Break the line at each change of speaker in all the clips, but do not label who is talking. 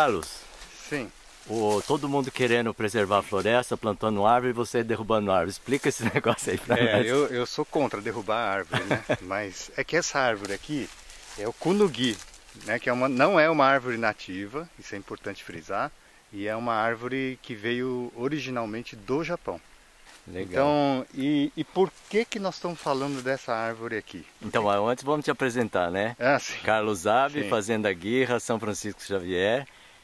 Carlos,
Sim.
todo mundo querendo preservar a floresta, plantando árvore e você derrubando árvore. Explica esse negócio aí pra nós.
Eu sou contra derrubar a árvore, né? Mas é que essa árvore aqui é o kunugi, né? Que não é uma árvore nativa, isso é importante frisar, e é uma árvore que veio originalmente do Japão.
Legal.
Então, e por que nós estamos falando dessa árvore aqui?
Então, antes vamos te apresentar, né?
Sim.
Carlos Abe,
Sim.
Fazenda Guirra, São Francisco Xavier.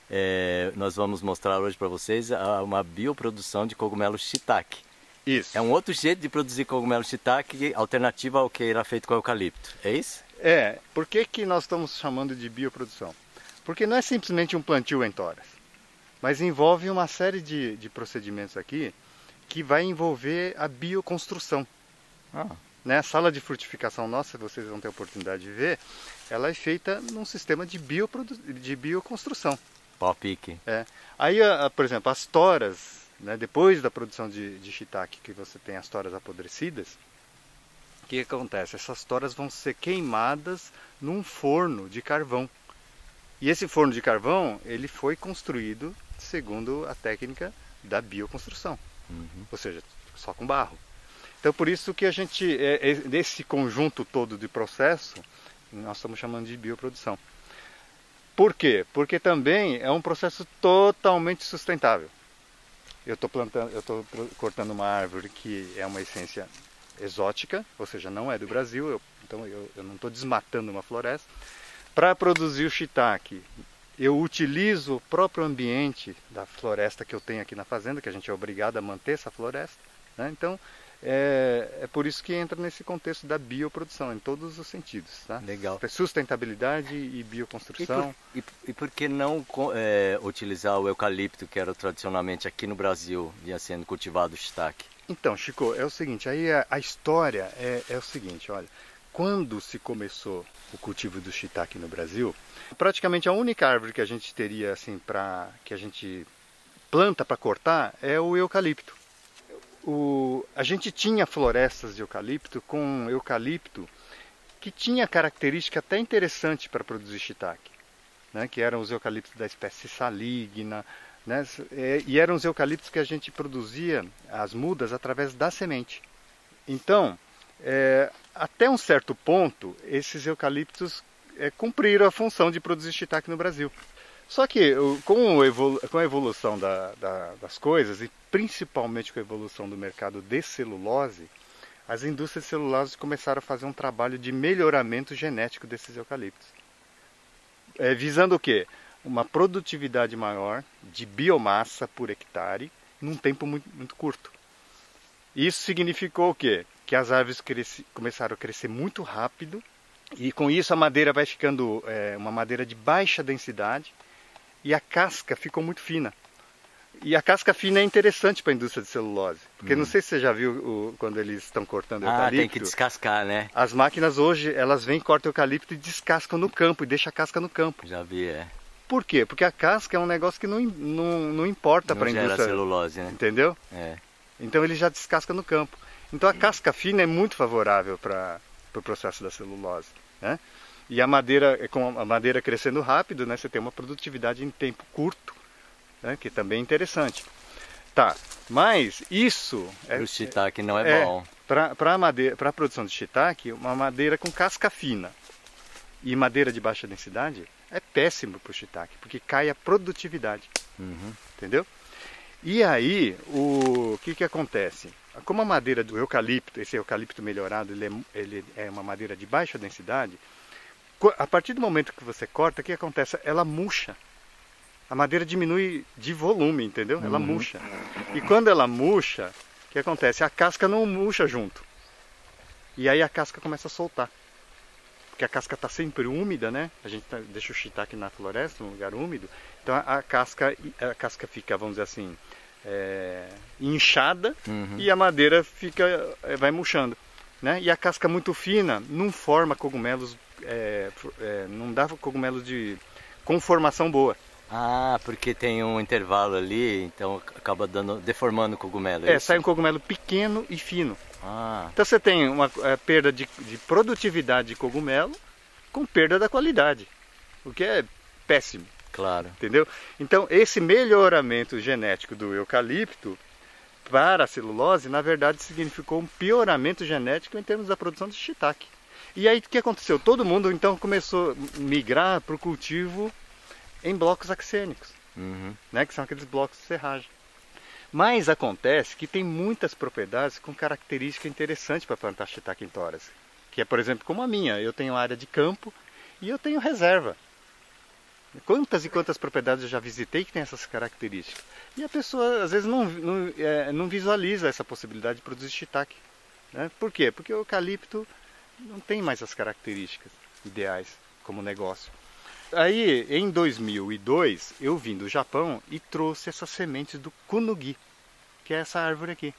Nós vamos mostrar hoje para vocês uma bioprodução de cogumelo shiitake.
Isso.
É um outro jeito de produzir cogumelo shiitake, alternativa ao que era feito com eucalipto, é isso?
Por que nós estamos chamando de bioprodução? Porque não é simplesmente um plantio em toras, mas envolve uma série de procedimentos aqui que vai envolver a bioconstrução. Né? A sala de frutificação nossa, vocês vão ter a oportunidade de ver, ela é feita num sistema de bioconstrução.
Pau-pique.
Aí, por exemplo, as toras, né, depois da produção de shiitake, que você tem as toras apodrecidas, o que acontece? Essas toras vão ser queimadas num forno de carvão. E esse forno de carvão, ele foi construído segundo a técnica da bioconstrução. Ou seja, só com barro. Então por isso que a gente, desse conjunto todo de processo, nós estamos chamando de bioprodução. Por quê? Porque também é um processo totalmente sustentável. Eu estou cortando uma árvore que é uma essência exótica, ou seja, não é do Brasil, então eu não estou desmatando uma floresta. Para produzir o shiitake, eu utilizo o próprio ambiente da floresta que eu tenho aqui na fazenda, que a gente é obrigado a manter essa floresta, né? Então, é por isso que entra nesse contexto da bioprodução, em todos os sentidos. Tá?
Legal.
Sustentabilidade e bioconstrução.
E por que não utilizar o eucalipto, que era tradicionalmente aqui no Brasil, vinha sendo cultivado o shiitake?
Então, Chico, é o seguinte, aí a história é o seguinte, olha, quando se começou o cultivo do shiitake no Brasil, praticamente a única árvore que a gente teria assim que a gente planta para cortar é o eucalipto. A gente tinha florestas de eucalipto com eucalipto que tinha característica até interessante para produzir shiitake, né? Que eram os eucaliptos da espécie saligna, né? E eram os eucaliptos que a gente produzia as mudas através da semente. Então, até um certo ponto, esses eucaliptos cumpriram a função de produzir shiitake no Brasil. Só que com a evolução das coisas, e principalmente com a evolução do mercado de celulose, as indústrias de celulose começaram a fazer um trabalho de melhoramento genético desses eucaliptos. Visando o quê? Uma produtividade maior de biomassa por hectare num tempo muito, muito curto. Isso significou o quê? Que as árvores começaram a crescer muito rápido e com isso a madeira vai ficando uma madeira de baixa densidade e a casca ficou muito fina. E a casca fina é interessante para a indústria de celulose, porque não sei se você já viu quando eles estão cortando eucalipto.
Tem que descascar, né?
As máquinas hoje, elas vêm, cortam eucalipto e descascam no campo, e deixam a casca no campo.
Já vi,
Por quê? Porque a casca é um negócio que não importa para a indústria.
Não gera celulose, né?
Entendeu? Então ele já descasca no campo. Então a casca fina é muito favorável para o processo da celulose, né? E a madeira, com a madeira crescendo rápido, né, você tem uma produtividade em tempo curto, né, que também é interessante. Tá, mas isso...
O shiitake não é bom.
Para a produção de shiitake, uma madeira com casca fina e madeira de baixa densidade é péssimo para o shiitake, porque cai a produtividade. Entendeu? E aí, o que acontece? Como a madeira do eucalipto, esse eucalipto melhorado, ele é uma madeira de baixa densidade, a partir do momento que você corta, o que acontece? Ela murcha. A madeira diminui de volume, entendeu? Ela murcha. E quando ela murcha, o que acontece? A casca não murcha junto. E aí a casca começa a soltar. Porque a casca está sempre úmida, né? A gente deixa o shiitake na floresta, num lugar úmido. Então a casca fica, vamos dizer assim, inchada e a madeira vai murchando. Né? E a casca muito fina não forma cogumelos, não dá cogumelos com formação boa.
Porque tem um intervalo ali, então acaba deformando o cogumelo.
Sai um cogumelo pequeno e fino. Então você tem uma perda de produtividade de cogumelo com perda da qualidade, o que é péssimo.
Claro.
Entendeu? Então, esse melhoramento genético do eucalipto para a celulose, na verdade, significou um pioramento genético em termos da produção de shiitake. E aí, o que aconteceu? Todo mundo, então, começou a migrar para o cultivo em blocos axênicos, né? Que são aqueles blocos de serragem. Mas acontece que tem muitas propriedades com característica interessante para plantar shiitake em toras. Que é, por exemplo, como a minha. Eu tenho área de campo e eu tenho reserva. Quantas e quantas propriedades eu já visitei que tem essas características? E a pessoa, às vezes, não visualiza essa possibilidade de produzir shiitake. Né? Por quê? Porque o eucalipto não tem mais as características ideais como negócio. Aí, em 2002, eu vim do Japão e trouxe essas sementes do kunugi, que é essa árvore aqui.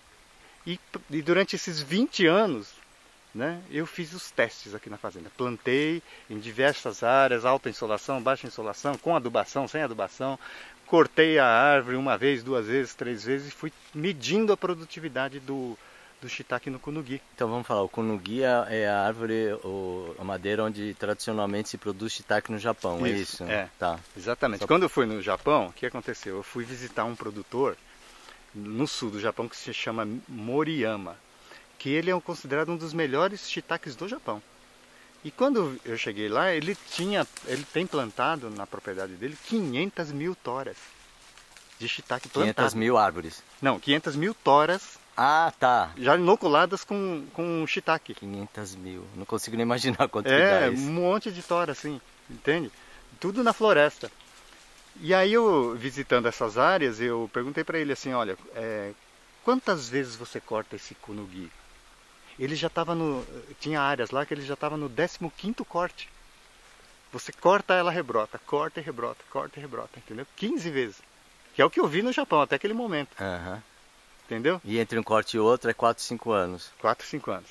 E durante esses 20 anos, né, eu fiz os testes aqui na fazenda. Plantei em diversas áreas, alta insolação, baixa insolação, com adubação, sem adubação. Cortei a árvore uma vez, 2 vezes, 3 vezes e fui medindo a produtividade do shiitake no kunugi.
Então vamos falar, o kunugi é a árvore, a madeira onde tradicionalmente se produz shiitake no Japão, é isso?
É,
tá.
Exatamente. Quando eu fui no Japão, o que aconteceu? Eu fui visitar um produtor no sul do Japão que se chama Moriyama, que ele é considerado um dos melhores shiitakes do Japão. E quando eu cheguei lá, ele tem plantado na propriedade dele 500 mil toras de shiitake plantado.
500 mil árvores?
Não, 500 mil toras.
Ah, tá.
Já inoculadas com shiitake.
500 mil. Não consigo nem imaginar quanto que dá isso.
Um monte de tora, assim, entende? Tudo na floresta. E aí eu, visitando essas áreas, eu perguntei para ele assim, olha, quantas vezes você corta esse kunugi? Ele já estava tinha áreas lá que ele já estava no 15º corte. Você corta, ela rebrota, corta e rebrota, corta e rebrota, entendeu? 15 vezes. Que é o que eu vi no Japão até aquele momento. Entendeu?
E entre um corte e outro é 4, 5 anos.
4, 5 anos.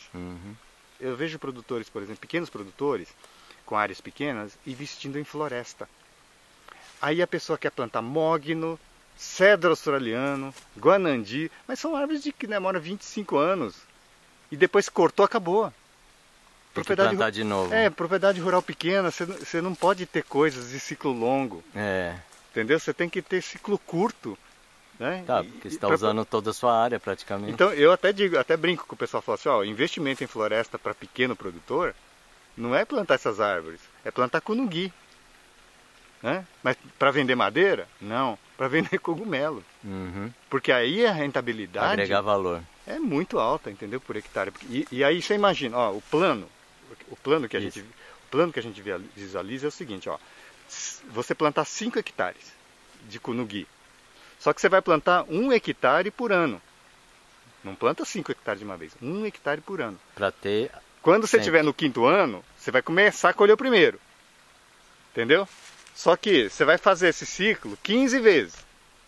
Eu vejo produtores, por exemplo, pequenos produtores, com áreas pequenas, investindo em floresta. Aí a pessoa quer plantar mogno, cedro australiano, guanandi, mas são árvores que demoram 25 anos. E depois cortou, acabou.
Tem que plantar de novo.
Propriedade rural pequena, você não pode ter coisas de ciclo longo. Entendeu? Você tem que ter ciclo curto. Né?
Tá, porque você está usando toda a sua área praticamente.
Então eu até brinco com o pessoal, falo assim, ó, investimento em floresta para pequeno produtor não é plantar essas árvores, é plantar kunugi. Né? Mas para vender madeira? Não, para vender cogumelo. Porque aí a rentabilidade
agregar valor
é muito alta, entendeu? Por hectare. E aí você imagina, ó, o plano que a gente visualiza é o seguinte, ó, você plantar 5 hectares de kunugi. Só que você vai plantar 1 hectare por ano. Não planta 5 hectares de uma vez. 1 hectare por ano.
Para ter.
Quando você estiver no 5º ano, você vai começar a colher o primeiro. Entendeu? Só que você vai fazer esse ciclo 15 vezes.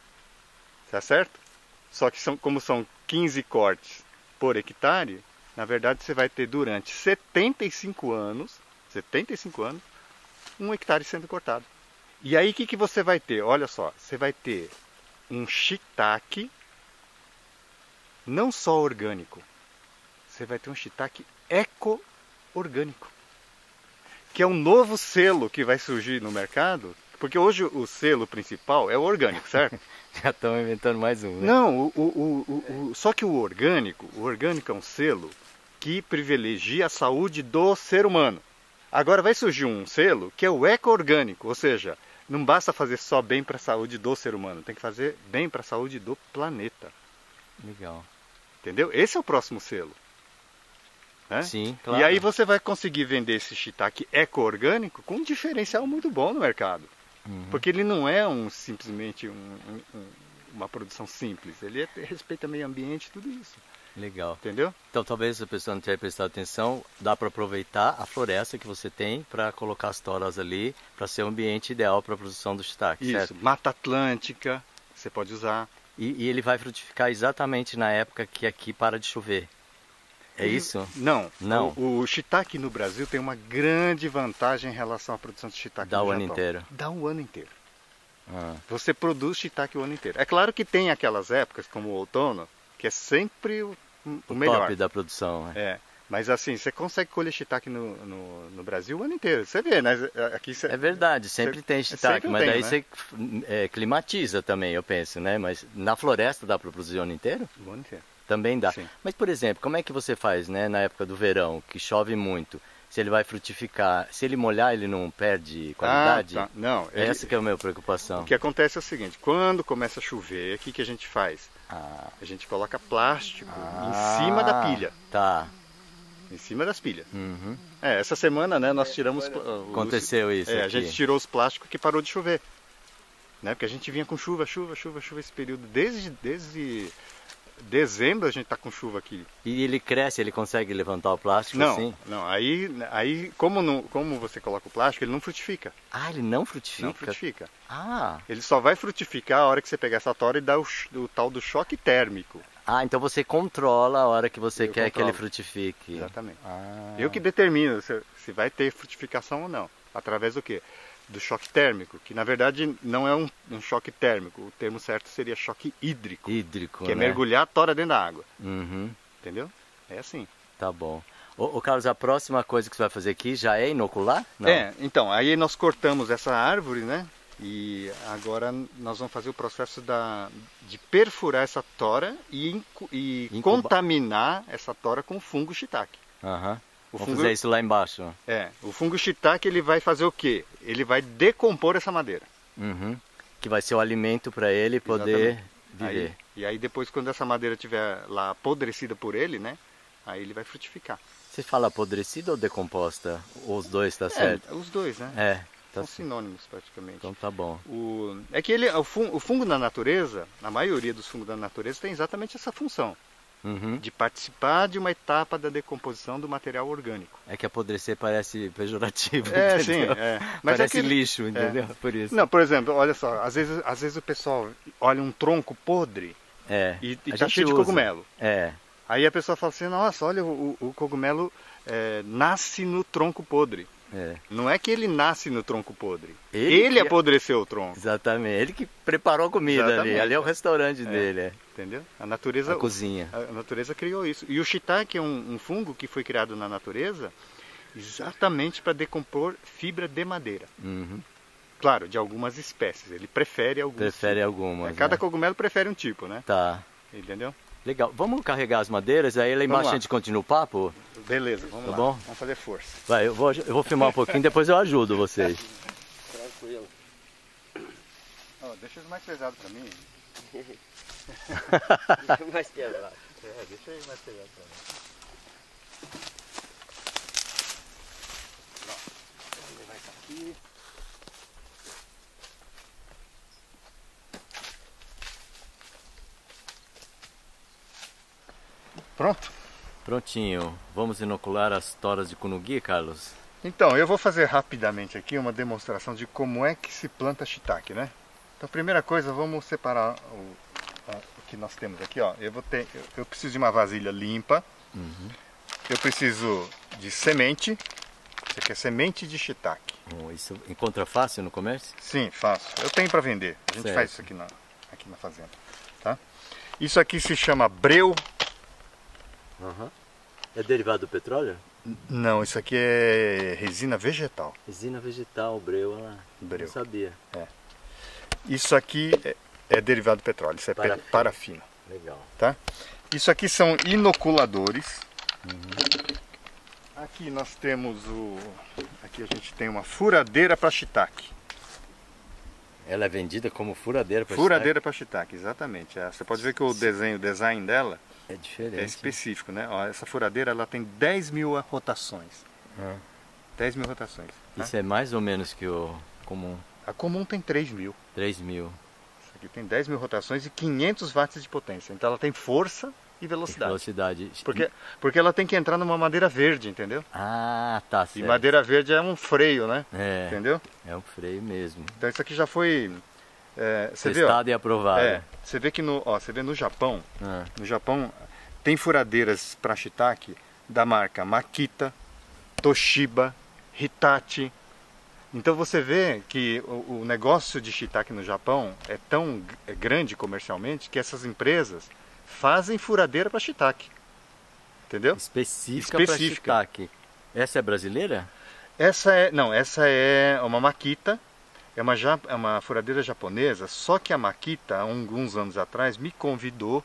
Tá certo? Só que como são 15 cortes por hectare, na verdade você vai ter durante 75 anos, 1 hectare sendo cortado. E aí o que você vai ter? Olha só, você vai ter um shiitake não só orgânico, você vai ter um shiitake eco-orgânico, que é um novo selo que vai surgir no mercado, porque hoje o selo principal é o orgânico, certo?
Já estão inventando mais um, né?
Não, só que o orgânico é um selo que privilegia a saúde do ser humano. Agora vai surgir um selo que é o eco-orgânico, ou seja, não basta fazer só bem para a saúde do ser humano, tem que fazer bem para a saúde do planeta.
Legal.
Entendeu? Esse é o próximo selo. Né?
Sim, claro.
E aí você vai conseguir vender esse shiitake eco-orgânico com um diferencial muito bom no mercado. Porque ele não é simplesmente uma produção simples, ele respeita meio ambiente, tudo isso.
Legal.
Entendeu?
Então talvez a pessoa não tenha prestado atenção, dá para aproveitar a floresta que você tem para colocar as toras ali, para ser o ambiente ideal para a produção do shiitake,
isso,
certo?
Mata Atlântica, você pode usar.
E ele vai frutificar exatamente na época que aqui para de chover. É isso?
Não.
Não.
O shiitake no Brasil tem uma grande vantagem em relação à produção de shiitake no Japão.
Dá o ano inteiro.
Dá o ano inteiro. Você produz shiitake o ano inteiro. É claro que tem aquelas épocas, como o outono, que é sempre o melhor.
Top da produção.
É. Mas assim, você consegue colher shiitake no Brasil o ano inteiro. Você vê, né? Aqui você,
É verdade, sempre tem shiitake,
sempre
mas
tem,
daí
né?
você climatiza também, eu penso, né? Mas na floresta dá para produzir o ano inteiro?
O ano inteiro.
Também dá.
Sim.
Mas, por exemplo, como é que você faz, né, na época do verão, que chove muito? Se ele vai frutificar, se ele molhar, ele não perde qualidade?
Ah, tá. Não,
Essa que é a minha preocupação.
o que acontece é o seguinte, quando começa a chover, o que que a gente faz?
Ah,
A gente coloca plástico em cima da pilha.
Tá.
Em cima das pilhas.
Uhum.
Essa semana, né, nós tiramos...
Aconteceu isso
a
aqui.
gente tirou os plásticos que parou de chover. Né? Porque a gente vinha com chuva esse período. Desde dezembro a gente tá com chuva aqui.
E ele cresce, ele consegue levantar o plástico
Não,
assim?
não. Aí como você coloca o plástico, ele não frutifica.
Ah, ele não frutifica?
Não frutifica.
Ah.
Ele só vai frutificar a hora que você pegar essa tora e dar o tal do choque térmico.
Ah, então você controla a hora que você
Eu
quer que ele
controlo.
frutifique.
Exatamente.
Ah.
Eu que determino se vai ter frutificação ou não. Através do quê? Do choque térmico, que na verdade não é um choque térmico. O termo certo seria choque hídrico,
Hídrico,
que é
né?
mergulhar a tora dentro da água.
Uhum,
Entendeu? É assim.
tá bom. Ô Carlos, a próxima coisa que você vai fazer aqui já é inocular? Não.
Então, aí nós cortamos essa árvore, né? E agora nós vamos fazer o processo de perfurar essa tora e contaminar essa tora com fungo shiitake.
Aham.
O
Vamos
fungo,
fazer isso lá embaixo.
o fungo shiitake ele vai fazer o quê? Ele vai decompor essa madeira.
Uhum. Que vai ser o alimento para ele poder viver.
E aí depois quando essa madeira estiver lá apodrecida por ele, né? Aí ele vai frutificar.
Você fala apodrecida ou decomposta? Ou os dois, tá certo?
Os dois, né?
É, tá
São
certo.
sinônimos praticamente.
Então tá bom.
É que o fungo na natureza, a maioria dos fungos da natureza tem exatamente essa função.
Uhum.
De participar de uma etapa da decomposição do material orgânico.
É que apodrecer parece pejorativo,
Sim.
entendeu?
Mas
Parece
é que,
lixo, entendeu? Por isso.
Não, por exemplo, olha só, às vezes o pessoal olha um tronco podre e
a
tá
gente
cheio de
usa.
cogumelo.
É,
Aí a pessoa fala assim, nossa, olha, o cogumelo nasce no tronco podre. Não é que ele nasce no tronco podre. Ele apodreceu o tronco.
exatamente. Ele que preparou a comida ali.
Exatamente.
Ali é o restaurante dele.
Entendeu? A natureza,
A cozinha.
A natureza criou isso. E o shiitake é um fungo que foi criado na natureza exatamente para decompor fibra de madeira.
Uhum.
Claro, de algumas espécies. Ele prefere alguns.
Prefere algumas.
Cada
né?
cogumelo prefere um tipo, né?
Tá.
Entendeu?
Legal. Vamos carregar as madeiras, aí lá embaixo
lá.
a gente continua o papo?
Beleza, vamos
Tá
lá.
bom?
Vamos fazer força.
Vai, eu vou filmar um pouquinho, depois eu ajudo vocês.
Tranquilo.
Deixa ele mais pesado para mim.
Mais pesado.
Deixa ele mais pesado para mim. Vamos levar isso aqui. Pronto?
Prontinho. Vamos inocular as toras de cunugui, Carlos?
Então, eu vou fazer rapidamente aqui uma demonstração de como é que se planta shiitake, né? Então, primeira coisa, vamos separar o que nós temos aqui, ó. Eu preciso de uma vasilha limpa.
Uhum.
Eu preciso de semente. Isso aqui é semente de shiitake.
Isso encontra fácil no comércio?
Sim, faço. Eu tenho para vender. A gente
Certo.
faz isso aqui na fazenda, tá? Isso aqui se chama breu.
Uhum. É derivado do petróleo?
Não, isso aqui é resina vegetal.
Resina vegetal, breu,
Breu.
não sabia.
Isso aqui é derivado do petróleo. Isso é
Parafina.
parafina.
Legal.
Tá? Isso aqui são inoculadores. Aqui nós temos aqui a gente tem uma furadeira para shiitake.
Ela é vendida como furadeira para
Furadeira para shiitake, exatamente. Você pode ver que o design dela
É diferente.
é específico, né? Ó, essa furadeira ela tem 10.000 rotações. 10.000 rotações. Tá?
Isso é mais ou menos que o comum.
A comum tem 3.000.
3.000.
Isso aqui tem 10.000 rotações e 500 watts de potência. Então ela tem força e velocidade.
Velocidade.
Porque ela tem que entrar numa madeira verde, entendeu?
Ah, tá
E
certo.
madeira verde é um freio, né?
É,
Entendeu?
é um freio mesmo.
Então isso aqui já foi... você vê, ó,
Testado e aprovado.
você vê que você vê no Japão,
Ah,
no Japão tem furadeiras para shiitake da marca Makita, Toshiba, Hitachi. Então você vê que o negócio de shiitake no Japão é tão grande comercialmente que essas empresas fazem furadeira para shiitake. entendeu?
Específica para shiitake. Essa é brasileira?
Essa é uma Makita, é uma furadeira japonesa, só que a Makita, há alguns anos atrás, me convidou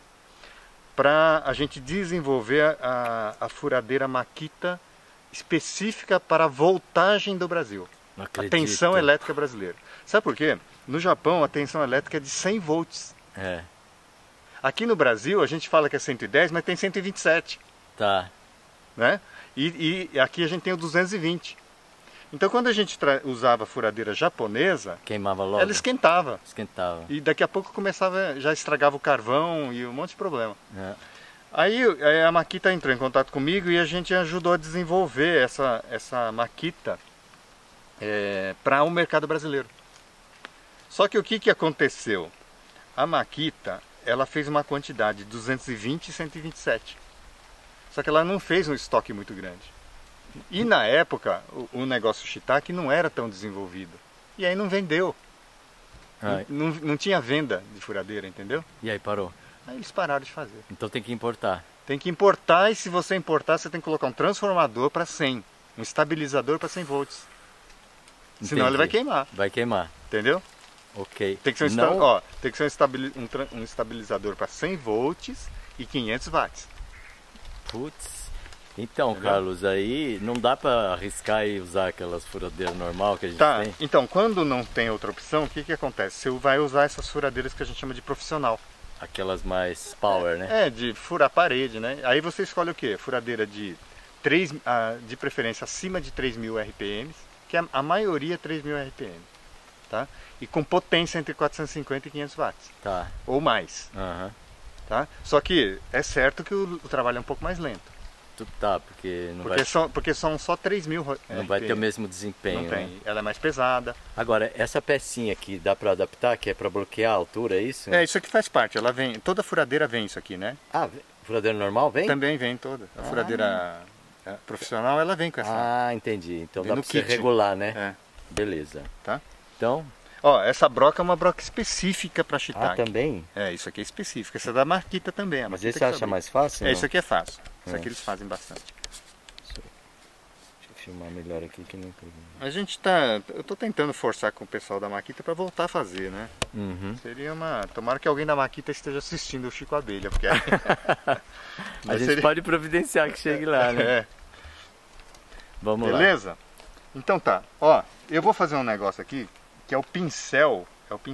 para a gente desenvolver a furadeira Makita específica para a voltagem do Brasil.
Não
A
acredito.
tensão elétrica brasileira. Sabe por quê? No Japão a tensão elétrica é de 100 volts.
É,
Aqui no Brasil a gente fala que é 110, mas tem 127,
tá.
né? E aqui a gente tem o 220. Então quando a gente usava a furadeira japonesa,
Queimava logo?
ela esquentava.
Esquentava.
E daqui a pouco já estragava o carvão e um monte de problema.
É.
Aí a Makita entrou em contato comigo e a gente ajudou a desenvolver essa Makita para o mercado brasileiro. Só que o que aconteceu? A Makita, ela fez uma quantidade de 220 e 127. Só que ela não fez um estoque muito grande. E na época, o negócio shiitake não era tão desenvolvido. E aí não vendeu.
Ah,
Não tinha venda de furadeira, entendeu?
e aí parou?
Aí eles pararam de fazer.
Então tem que importar.
Tem que importar e se você importar, você tem que colocar um transformador para 100. Um estabilizador para 100 volts. Senão ele vai
Entendi.
queimar,
Vai queimar.
entendeu?
Ok.
Tem que ser
Não-
tem que ser um estabilizador para 100 volts e 500 watts.
Putz. Então,
Entendeu?
Carlos, aí não dá para arriscar e usar aquelas furadeiras normal que a gente
Tá,
tem?
então quando não tem outra opção, o que acontece? Você vai usar essas furadeiras que a gente chama de profissional.
Aquelas mais power, né?
De furar parede, né? Aí você escolhe o quê? Furadeira de preferência acima de 3.000 RPMs, que a maioria é 3.000 RPM, tá? E com potência entre 450 e 500 watts,
Tá.
ou mais,
Aham.
tá? Só que é certo que o trabalho é um pouco mais lento,
Tá, porque não
porque são só 3.000
não vai ter o mesmo desempenho.
Não tem,
Né?
ela é mais pesada.
Agora, essa pecinha aqui dá para adaptar, que é para bloquear a altura, é isso?
Isso aqui faz parte, ela vem, toda furadeira vem isso aqui, né?
Ah, furadeira normal vem?
Também vem toda. A furadeira profissional, ela vem com essa.
Ah, entendi. Então
Vem
dá
no
para você
kit.
regular, né?
É,
Beleza.
tá?
Então,
Ó, essa broca é uma broca específica para shiitake.
também?
Isso aqui é específica. Essa é da Makita também.
Mas
Makita
esse
que
você acha
fabrica.
mais fácil? não?
Isso aqui é fácil. Isso
É.
aqui eles fazem bastante.
Deixa eu filmar melhor aqui que não.
Eu tô tentando forçar com o pessoal da Makita para voltar a fazer, né?
Uhum.
Seria tomara que alguém da Makita esteja assistindo o Chico Abelha, porque
A
Mas
gente
seria-
pode providenciar que chegue lá, né?
é.
Vamos lá.
Beleza? Então tá. Ó, eu vou fazer um negócio aqui que é o pincel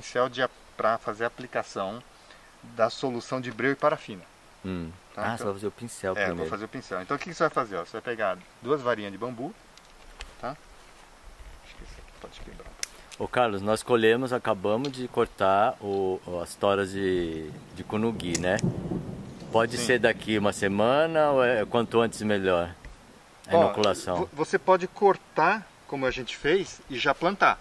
para fazer a aplicação da solução de breu e parafina. Tá?
Ah,
Então-
você vai fazer o pincel
Eu vou
primeiro.
fazer o pincel. Então o que você vai fazer? Ó? Você vai pegar 2 varinhas de bambu, tá? Acho que isso aqui pode quebrar.
Ô Carlos, nós acabamos de cortar as toras de kunugi, né? Pode
Sim.
ser daqui uma semana ou quanto antes melhor? A
Ó,
inoculação.
Você pode cortar, como a gente fez, e já plantar.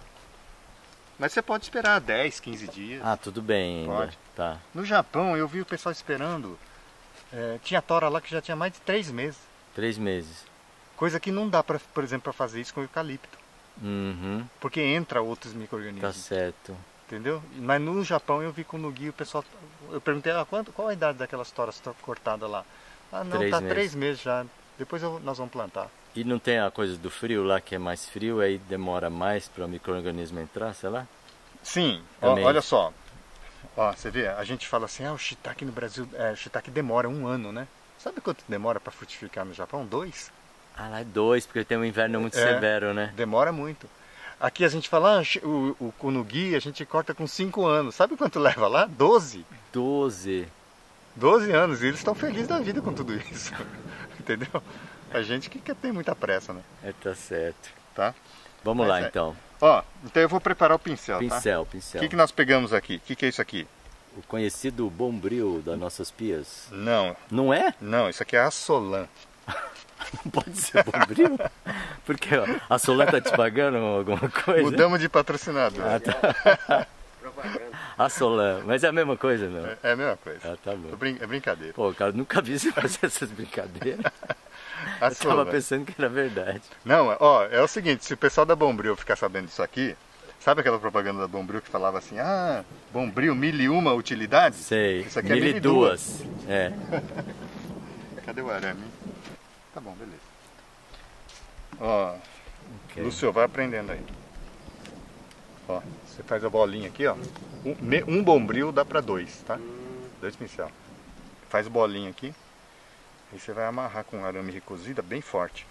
Mas você pode esperar 10, 15 dias.
Ah, tudo bem ainda.
Pode.
Tá.
No Japão, eu vi o pessoal esperando. Tinha tora lá que já tinha mais de 3 meses.
3 meses.
Coisa que não dá, por exemplo, para fazer isso com eucalipto.
Uhum,
Porque entra outros
tá
micro-organismos.
certo.
Entendeu? Mas no Japão eu vi com o Nugi, o pessoal. Eu perguntei, qual a idade daquelas toras cortadas lá? Ah, não,
3
tá
meses.
3 meses já. Depois nós vamos plantar.
E não tem a coisa do frio lá, que é mais frio, aí demora mais para o micro-organismo entrar, sei lá?
Sim,
Também.
olha só. Ó, você vê, a gente fala assim, o shiitake no Brasil, o shiitake demora 1 ano, né? Sabe quanto demora para frutificar no Japão? 2?
Ah, lá é 2, porque tem um inverno muito
É.
severo, né?
Demora muito. Aqui a gente fala, o kunugi a gente corta com 5 anos. Sabe quanto leva lá? 12.
12.
12 anos. E eles estão felizes da vida com tudo isso. Entendeu? A gente que tem muita pressa, né?
Tá certo.
Tá?
Vamos
Mas
lá então.
Ó, então eu vou preparar o pincel, tá?
Pincel,
O
pincel.
que nós pegamos aqui? O que é isso aqui?
O conhecido bombril das nossas pias.
Não,
Não é?
não, isso aqui é a Solan.
Não pode ser bombril? Porque ó, a Solan tá te pagando alguma coisa?
Mudamos de patrocinador.
Ah, tá.
Propaganda.
A Solan, mas é a mesma coisa, não?
É a mesma coisa.
Ah, tá bom.
É brincadeira.
Pô, cara, nunca vi você fazer essas brincadeiras.
A
Eu tava
Solan.
pensando que era verdade.
Não, ó, é o seguinte, se o pessoal da Bombril ficar sabendo disso aqui, sabe aquela propaganda da Bombril que falava assim, Bombril, 1001 utilidades?
Sei.
Isso aqui é
1002. É.
Cadê o arame? tá bom, beleza. Ó,
Ok.
Lúcio, vai aprendendo aí. Ó, você faz a bolinha aqui, ó. Um bombril dá pra 2, tá? 2 pincel. Faz bolinha aqui. Aí você vai amarrar com arame recozida bem forte.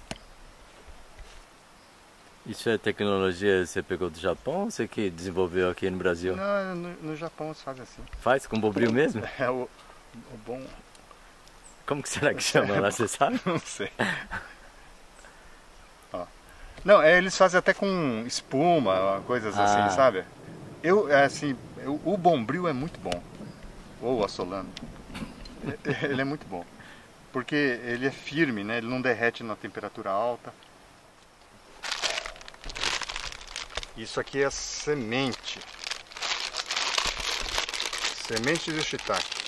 Isso é tecnologia que você pegou do Japão ou você que desenvolveu aqui no Brasil?
Não, no Japão eles fazem assim.
Faz com bombril mesmo?
É o bom...
Como que será que chama lá, você sabe?
Não sei. Ó. Não, eles fazem até com espuma, coisas assim, sabe? O bombril é muito bom. Ou o assolano. Ele é muito bom. Porque ele é firme, né? Ele não derrete na temperatura alta. Isso aqui é a semente. Semente de shiitake.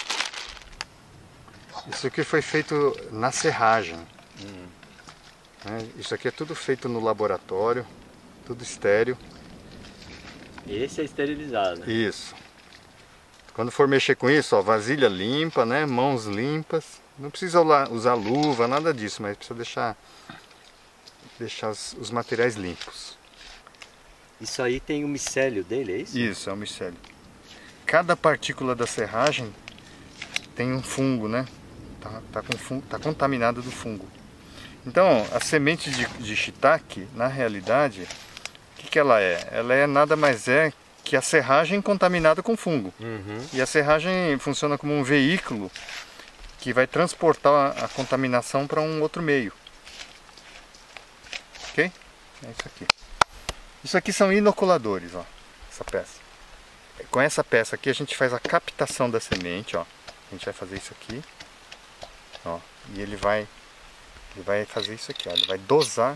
Isso aqui foi feito na serragem. Isso aqui é tudo feito no laboratório, tudo estéreo.
Esse é esterilizado.
Isso. Quando for mexer com isso, ó, vasilha limpa, né? Mãos limpas. Não precisa usar luva, nada disso, mas precisa deixar os materiais limpos.
Isso aí tem o micélio dele, é isso?
Isso, é o micélio. Cada partícula da serragem tem um fungo, né? Tá contaminado do fungo. Então, a semente de shiitake, na realidade, o que ela é? Ela é nada mais que a serragem contaminada com fungo. E a serragem funciona como um veículo que vai transportar a contaminação para um outro meio. Ok? É isso aqui. Isso aqui são inoculadores, ó. Essa peça. Com essa peça aqui a gente faz a captação da semente, ó. A gente vai fazer isso aqui. Ó, e ele vai fazer isso aqui, ó. Ele vai dosar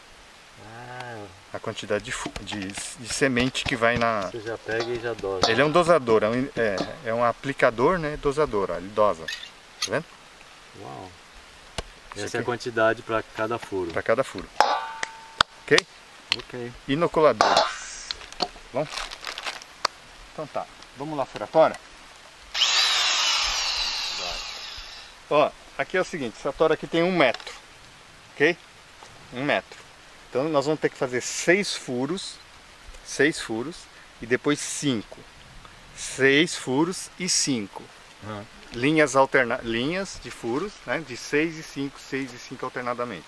a quantidade de semente que vai na...
Você já pega e já dosa.
Ele é um dosador, é um aplicador, né? Dosador, ó, ele dosa. Tá vendo?
Uau.
Isso
Essa é a
aqui.
quantidade para cada furo.
Para cada furo. Ok?
Ok.
Inoculadores. Bom? Então tá. Vamos lá furar a tora? Ó, aqui é o seguinte, essa tora aqui tem 1 metro. Ok? 1 metro. Então nós vamos ter que fazer 6 furos. 6 furos. E depois 5. 6 furos e 5. Linhas de furos, né? De 6 e 5, 6 e 5 alternadamente.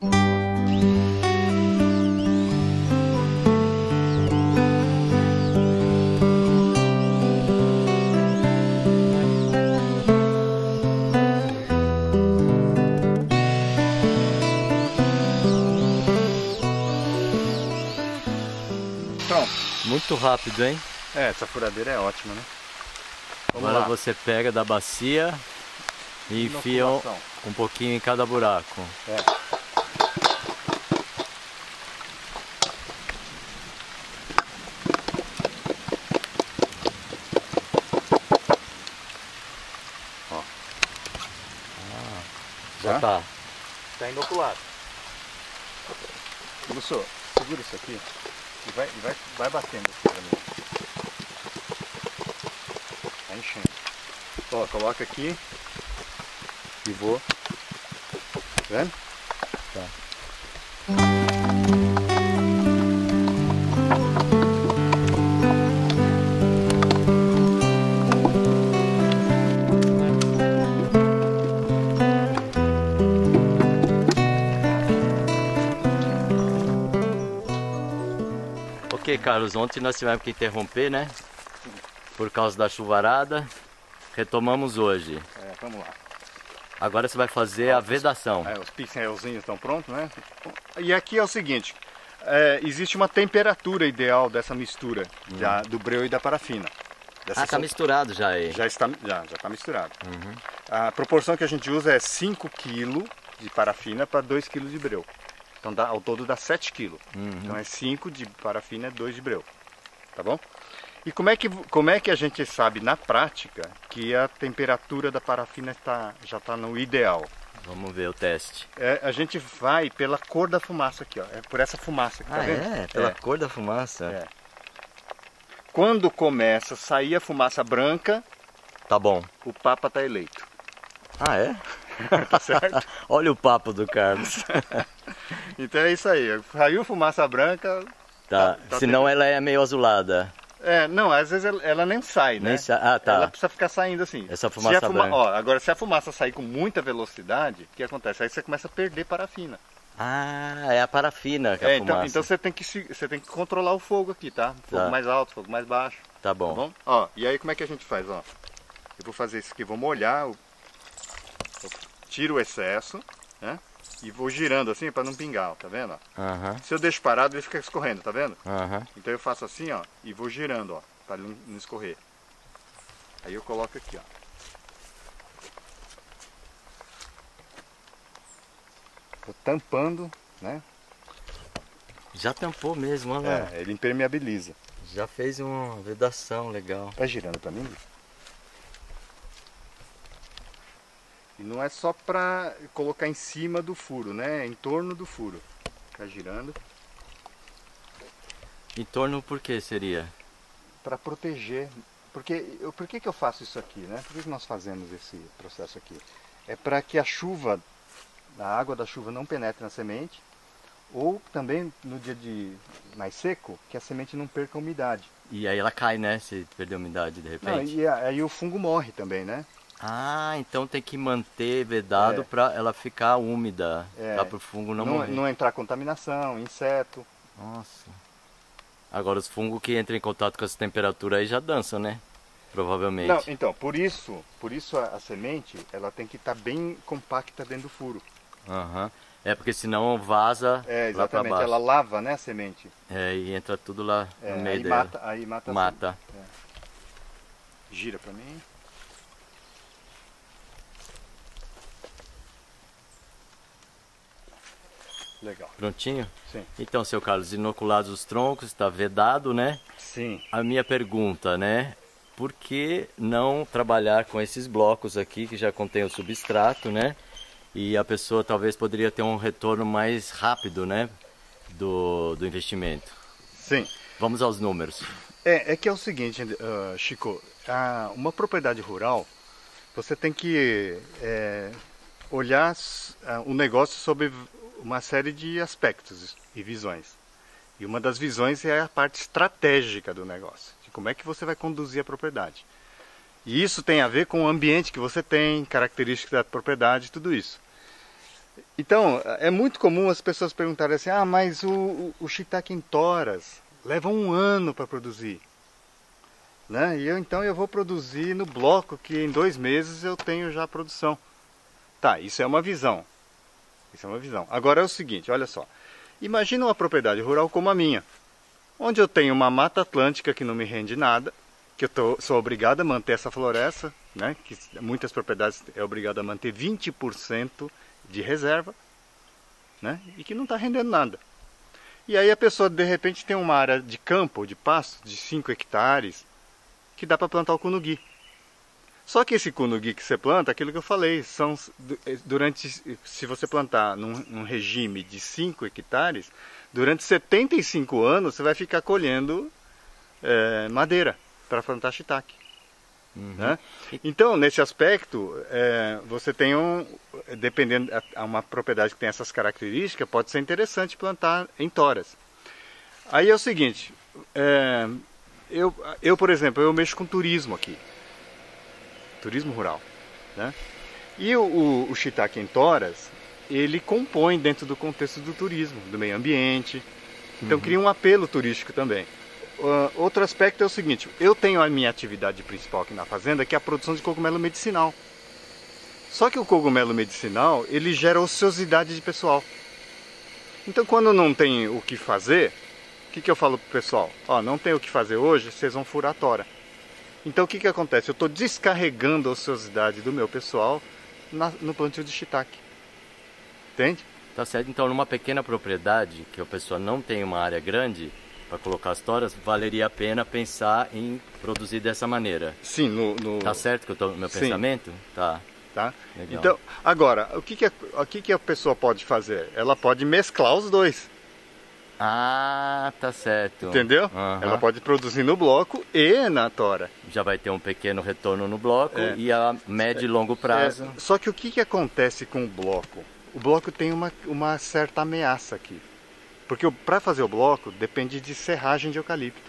Pronto.
Muito rápido, hein?
Essa furadeira é ótima, né? Vamos
Agora
lá.
você pega da bacia e enfia
Inoculação.
um pouquinho em cada buraco. Já tá.
Tá inoculado. Lúcio, segura isso aqui e vai batendo aqui pra mim. Vai enchendo. Ó, coloca aqui e vou. Tá vendo?
Tá. Ok, Carlos, ontem nós tivemos que interromper, né? Por causa da chuvarada. Retomamos hoje.
Vamos lá.
Agora você vai fazer a vedação.
Os pincelzinhos estão prontos, né? E aqui é o seguinte, existe uma temperatura ideal dessa mistura do breu e da parafina.
Tá misturado já aí.
Já está misturado. A proporção que a gente usa é 5 kg de parafina para 2 kg de breu. Então ao todo dá 7 kg. Então é 5 de parafina e 2 de breu. Tá bom? E como é que a gente sabe na prática que a temperatura da parafina já está no ideal?
Vamos ver o teste.
A gente vai pela cor da fumaça aqui, ó. É por essa fumaça aqui, tá vendo?
Pela cor da fumaça?
Quando começa a sair a fumaça branca,
Tá bom.
o Papa está eleito.
Ah, é?
Tá certo?
Olha o papo do Carlos.
Então é isso aí. Saiu fumaça branca.
Tá. Senão ela é meio azulada.
Não, às vezes ela nem sai, né?
Nem sai. Ah, tá.
Ela precisa ficar saindo assim.
Essa fumaça branca.
Ó, agora, se a fumaça sair com muita velocidade, o que acontece? Aí você começa a perder parafina.
Ah, é a parafina que é a fumaça.
Então você tem que controlar o fogo aqui, tá? Fogo mais alto, fogo mais baixo.
Tá bom.
Tá bom? Ó, e aí como é que a gente faz, ó? Eu vou fazer isso aqui, vou molhar, eu tiro o excesso, né? E vou girando assim para não pingar, ó, tá vendo? Se eu deixo parado, ele fica escorrendo, tá vendo? Então eu faço assim, ó, e vou girando, ó, para não escorrer. Aí eu coloco aqui, ó. Tô tampando, né?
Já tampou mesmo, olha lá.
Ele impermeabiliza.
Já fez uma vedação legal.
Tá girando para mim? E não é só para colocar em cima do furo, né? É em torno do furo. Tá girando.
Em torno por que seria?
Para proteger. Por que eu faço isso aqui, né? Por que nós fazemos esse processo aqui? É para que a água da chuva não penetre na semente, ou também no dia mais seco, que a semente não perca a umidade.
E aí ela cai, né? Se perder a umidade de repente.
Não, e aí o fungo morre também, né?
Ah, então tem que manter vedado para ela ficar úmida, para o fungo não morrer.
Não entrar contaminação, inseto.
Nossa. Agora os fungos que entram em contato com essa temperatura aí já dançam, né? Provavelmente.
Não, então, por isso a semente, ela tem que estar bem compacta dentro do furo.
É porque senão vaza lá para baixo.
Ela lava, né, a semente.
E entra tudo lá no meio dela.
Aí mata.
Mata.
Gira para mim. Legal.
Prontinho?
Sim.
Então, seu Carlos, inoculados os troncos, está vedado, né?
Sim.
A minha pergunta, né? Por que não trabalhar com esses blocos aqui que já contém o substrato, né? E a pessoa talvez poderia ter um retorno mais rápido, né? Do investimento.
Sim.
Vamos aos números.
É que é o seguinte, Chico, uma propriedade rural, você tem que olhar o negócio sob uma série de aspectos e visões. E uma das visões é a parte estratégica do negócio, de como é que você vai conduzir a propriedade. E isso tem a ver com o ambiente que você tem, características da propriedade, tudo isso. Então, é muito comum as pessoas perguntarem assim, mas o shiitake em toras leva 1 ano para produzir. Né? E então eu vou produzir no bloco que em 2 meses eu tenho já a produção. Tá, isso é uma visão. Isso é uma visão. Agora é o seguinte, olha só. Imagina uma propriedade rural como a minha, onde eu tenho uma mata atlântica que não me rende nada, que eu sou obrigado a manter essa floresta, né? Que muitas propriedades é obrigado a manter 20% de reserva, né? E que não está rendendo nada. E aí a pessoa de repente tem uma área de campo, de pasto, de 5 hectares, que dá para plantar o cunugui. Só que esse cunugui que você planta, aquilo que eu falei, se você plantar num regime de 5 hectares, durante 75 anos você vai ficar colhendo madeira para plantar shiitake. Né? Então, nesse aspecto, você tem dependendo a uma propriedade que tem essas características, pode ser interessante plantar em toras. Aí é o seguinte, eu por exemplo, eu mexo com turismo aqui. Turismo rural, né? E o shiitake em toras, ele compõe dentro do contexto do turismo, do meio ambiente, então cria um apelo turístico também. Outro aspecto é o seguinte, eu tenho a minha atividade principal aqui na fazenda, que é a produção de cogumelo medicinal. Só que o cogumelo medicinal, ele gera ociosidade de pessoal. Então quando não tem o que fazer, o que eu falo pro pessoal? Não tem o que fazer hoje, vocês vão furar a tora. Então o que acontece? Eu estou descarregando a ociosidade do meu pessoal no plantio de shiitake. Entende?
Tá certo. Então numa pequena propriedade, que a pessoa não tem uma área grande para colocar as toras, valeria a pena pensar em produzir dessa maneira.
Sim,
Tá certo que eu tô no meu pensamento? Tá.
Legal. Então, agora, o que a pessoa pode fazer? Ela pode mesclar os dois.
Ah, tá certo.
Entendeu?
Aham.
Ela pode produzir no bloco e na tora.
Já vai ter um pequeno retorno no bloco
É.
e a médio e longo prazo.
Só que o que acontece com o bloco? O bloco tem uma certa ameaça aqui. Porque para fazer o bloco depende de serragem de eucalipto.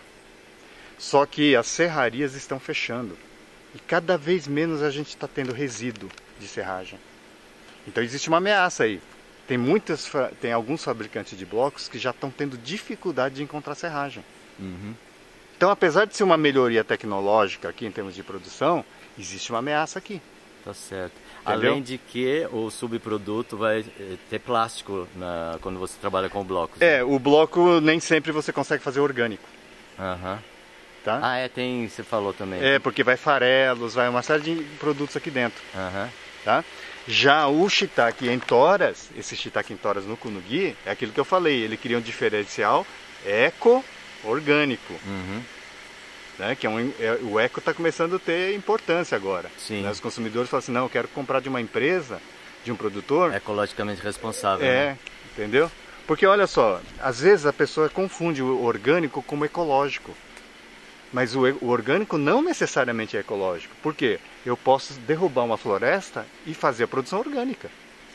Só que as serrarias estão fechando. E cada vez menos a gente está tendo resíduo de serragem. Então existe uma ameaça aí. Tem alguns fabricantes de blocos que já estão tendo dificuldade de encontrar serragem.
Uhum.
Então, apesar de ser uma melhoria tecnológica aqui em termos de produção, existe uma ameaça aqui.
Tá certo.
Entendeu?
Além de que o subproduto vai ter plástico quando você trabalha com blocos.
O bloco nem sempre você consegue fazer orgânico,
Aham.
tá?
Ah, tem, você falou também.
Porque vai farelos, vai uma série de produtos aqui dentro,
Aham.
tá? Já o shiitake em toras, esse shiitake em toras no Kunugi, é aquilo que eu falei, ele cria um diferencial eco-orgânico.
Uhum.
Né? O eco está começando a ter importância agora.
Sim.
Né? Os consumidores falam assim, não, eu quero comprar de uma empresa, de um produtor.
Ecologicamente responsável. Né?
Entendeu? Porque olha só, às vezes a pessoa confunde o orgânico como ecológico. Mas o orgânico não necessariamente é ecológico. Por quê? Eu posso derrubar uma floresta e fazer a produção orgânica.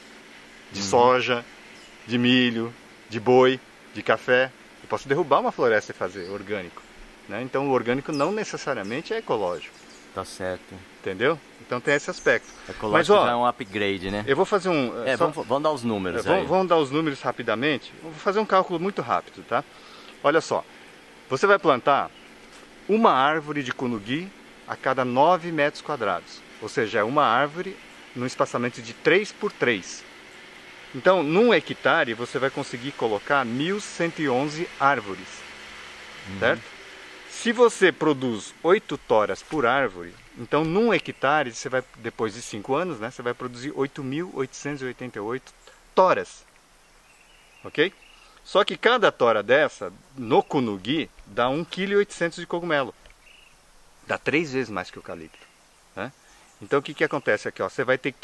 De soja, de milho, de boi, de café. Eu posso derrubar uma floresta e fazer orgânico. Né? Então o orgânico não necessariamente é ecológico.
Tá certo.
Entendeu? Então tem esse aspecto.
Ecológico
Mas, ó,
já é um upgrade, né?
eu vou fazer um...
Vamos dar os números aí.
Vamos dar os números rapidamente. Eu vou fazer um cálculo muito rápido, tá? Olha só. Você vai plantar uma árvore de Kunugi a cada 9 metros quadrados. Ou seja, é uma árvore num espaçamento de 3 por 3. Então, num hectare, você vai conseguir colocar 1.111 árvores. Certo? Se você produz 8 toras por árvore, então num hectare, você vai, depois de 5 anos, né, você vai produzir 8.888 toras. Ok? Só que cada tora dessa, no Kunugi, dá 1,8 kg de cogumelo. Dá 3 vezes mais que o eucalipto. Né? Então o que acontece aqui? Ó? Você vai ter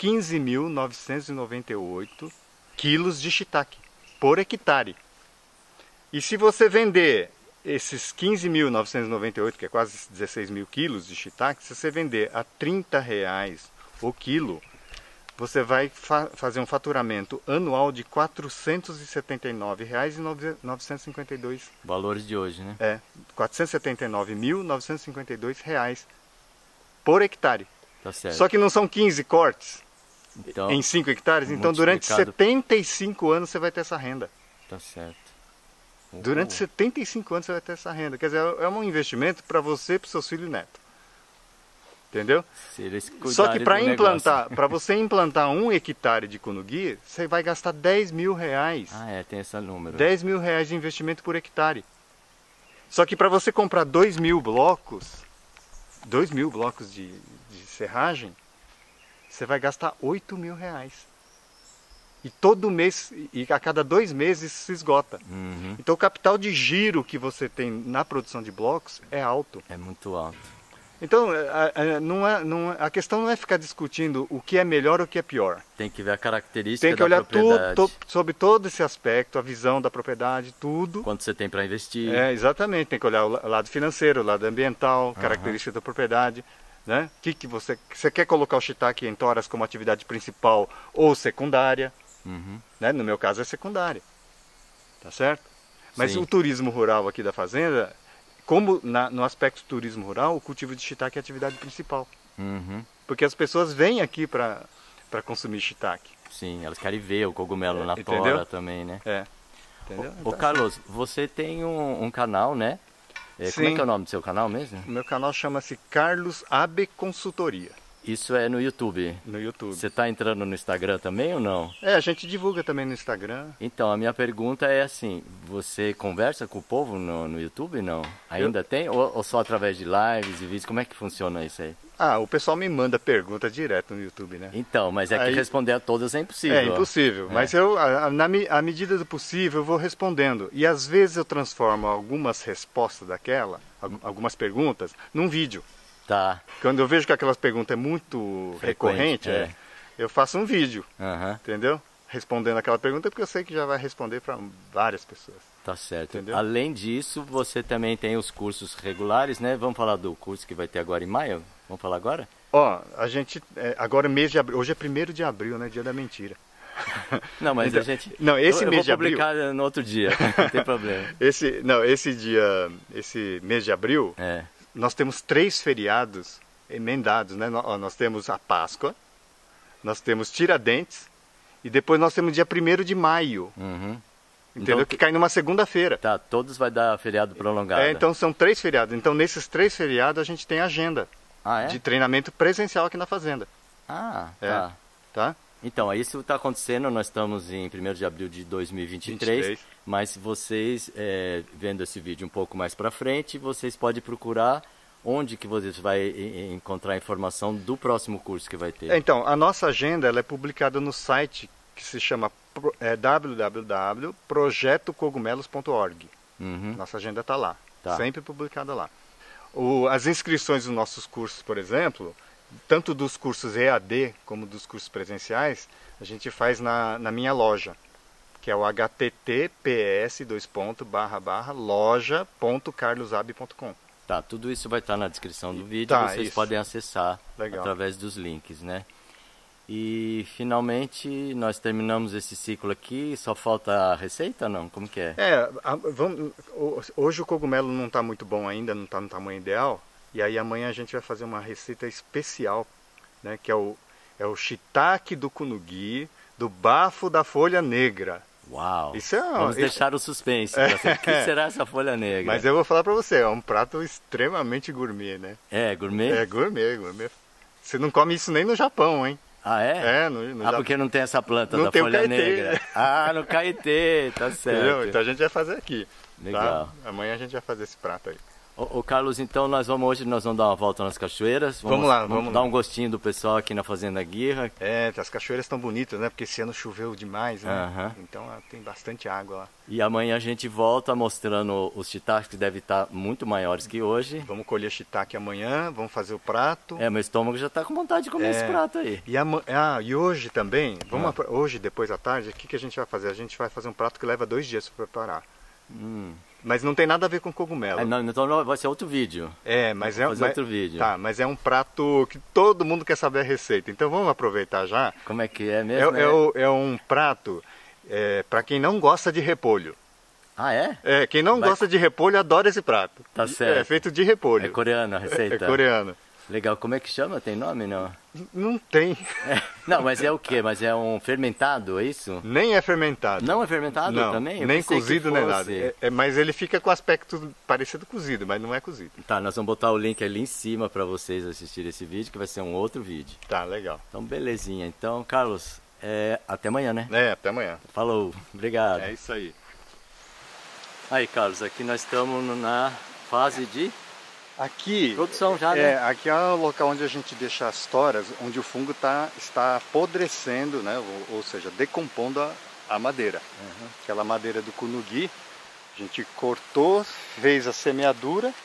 15.998 quilos de shiitake por hectare. E se você vender esses 15.998, que é quase 16 mil quilos de shiitake, se você vender a R$30 o quilo, você vai fazer um faturamento anual de R$ 479,952.
Valores de hoje, né?
R$ 479.952 por hectare.
Tá certo.
Só que não são 15 cortes
Então,
em 5 hectares, então durante
multiplicado-
75 anos você vai ter essa renda.
Tá certo.
Durante 75 anos você vai ter essa renda. Quer dizer, é um investimento para você e para os seus filhos e netos. Entendeu?
Se eles
Só que
cuidarem do negócio.
para você implantar 1 hectare de Kunugi, você vai gastar R$10.000.
Ah, tem esse número.
R$10.000 de investimento por hectare. Só que para você comprar 2.000 blocos, 2.000 blocos de serragem, você vai gastar R$8.000. E todo mês, e a cada 2 meses isso se esgota.
Uhum.
Então o capital de giro que você tem na produção de blocos é alto.
É muito alto.
Então a questão não é ficar discutindo o que é melhor ou o que é pior.
Tem que ver a característica
Tem que
da
olhar
propriedade.
tudo sobre todo esse aspecto, a visão da propriedade, tudo.
Quanto você tem para investir.
Exatamente, tem que olhar o lado financeiro, o lado ambiental, características da propriedade. Né? Que você quer colocar o shiitake em toras como atividade principal ou secundária.
Uhum.
Né? No meu caso é secundária. Tá certo? Mas
Sim.
o turismo rural aqui da fazenda, como no aspecto turismo rural, o cultivo de shiitake é a atividade principal.
Uhum.
Porque as pessoas vêm aqui para consumir shiitake.
Sim, elas querem ver o cogumelo na
Entendeu?
tora também, né?
Entendeu?
Ô
Então,
Carlos, você tem um canal, né? Como é
Sim.
que é o nome do seu canal mesmo?
o meu canal chama-se Carlos Abe Consultoria,
Isso é no YouTube.
no YouTube.
Você está entrando no Instagram também ou não?
A gente divulga também no Instagram.
Então, a minha pergunta é assim, você conversa com o povo no YouTube, não? Ainda tem? Ou só através de lives e vídeos? Como é que funciona isso aí?
O pessoal me manda pergunta direto no YouTube, né?
Então, mas é que
Aí-
responder a todas é impossível.
É impossível, mas eu, à medida do possível, eu vou respondendo. E às vezes eu transformo algumas respostas algumas perguntas, num vídeo.
Tá.
Quando eu vejo que aquelas perguntas é muito
Frequente,
recorrente, eu faço um vídeo,
Aham.
entendeu? respondendo aquela pergunta, porque eu sei que já vai responder para várias pessoas.
Tá certo.
Entendeu?
Além disso, você também tem os cursos regulares, né? Vamos falar do curso que vai ter agora em maio? Vamos falar agora?
Ó, a gente, agora mês de abril, hoje é 1º de abril, né? Dia da mentira.
Não, mas
Então,
a gente...
não, esse
eu
mês
vou
de abril...
publicar no outro dia, não tem problema.
Esse mês de abril,
É.
nós temos 3 feriados emendados, né? Nós temos a Páscoa, nós temos Tiradentes e depois nós temos dia 1º de maio,
Uhum.
entendeu?
Então,
que cai numa segunda-feira.
Tá, todos vai dar feriado prolongado.
Então são 3 feriados. Então nesses 3 feriados a gente tem agenda
Ah, é?
de treinamento presencial aqui na fazenda,
Ah,
É.
tá.
tá?
Então, isso está acontecendo, nós estamos em 1º de abril de 2023,
23.
mas se vocês, vendo esse vídeo um pouco mais para frente, vocês podem procurar onde que vocês vão encontrar informação do próximo curso que vai ter.
Então, a nossa agenda ela é publicada no site que se chama www.projetocogumelos.org.
Uhum.
Nossa agenda está lá,
Tá.
sempre publicada lá. As inscrições dos nossos cursos, por exemplo, tanto dos cursos EAD como dos cursos presenciais, a gente faz na minha loja, que é o https://loja.carlosab.com.
Tá, tudo isso vai estar na descrição do vídeo,
Tá,
vocês
isso.
podem acessar
Legal.
através dos links, né? E finalmente nós terminamos esse ciclo aqui, só falta a receita, não? Como que é?
Hoje o cogumelo não está muito bom ainda, não está no tamanho ideal, e aí amanhã a gente vai fazer uma receita especial, né, que é o shiitake do kunugi, do bafo da folha negra.
Uau!
Isso é
Vamos deixar o suspense. Pra saber o que será essa folha negra?
Mas eu vou falar para você, é um prato extremamente gourmet, né?
É, gourmet?
É gourmet. Você não come isso nem no Japão, hein?
Ah, é?
No
Ah,
Japão.
porque não tem essa planta
Não
da
tem o
folha
caetê.
negra. Ah, no caetê, tá certo.
Entendeu? Então a gente vai fazer aqui.
Legal.
Tá? Amanhã a gente vai fazer esse prato aí.
Ô Carlos, então hoje nós vamos dar uma volta nas cachoeiras.
Vamos lá.
Dar um gostinho do pessoal aqui na Fazenda Guirra.
As cachoeiras estão bonitas, né? Porque esse ano choveu demais, né?
Aham.
Então tem bastante água lá.
E amanhã a gente volta mostrando os shiitakes que devem estar muito maiores que hoje.
Vamos colher shiitake amanhã, vamos fazer o prato.
Meu estômago já está com vontade de comer esse prato aí.
E hoje também, hoje depois à tarde, o que a gente vai fazer? A gente vai fazer um prato que leva 2 dias para preparar. Mas não tem nada a ver com cogumelo.
Então vai ser outro vídeo.
Mas
outro vídeo.
Tá, mas é um prato que todo mundo quer saber a receita. Então vamos aproveitar já.
Como é que é mesmo?
É um prato para quem não gosta de repolho.
Ah, é?
Quem não gosta de repolho adora esse prato.
Tá certo.
É feito de repolho.
É coreano a receita?
É coreano.
Legal. Como é que chama? Tem nome, não?
Não tem.
Não, mas é o quê? Mas é um fermentado, é isso?
Nem é fermentado.
Não é fermentado
não,
também? Eu
nem
pensei
cozido,
que
nem
fosse.
nada. Mas ele fica com aspecto parecido cozido, mas não é cozido.
Tá, nós vamos botar o link ali em cima para vocês assistirem esse vídeo, que vai ser um outro vídeo.
Tá, legal.
Então, belezinha. Então, Carlos, até amanhã, né?
Até amanhã.
Falou. Obrigado.
É isso aí.
Aí, Carlos, aqui nós estamos na fase de
Aqui
produção já, né?
Aqui é o local onde a gente deixa as toras, onde o fungo está apodrecendo, né? Ou seja, decompondo a madeira. Aquela madeira do kunugi, a gente cortou, fez a semeadura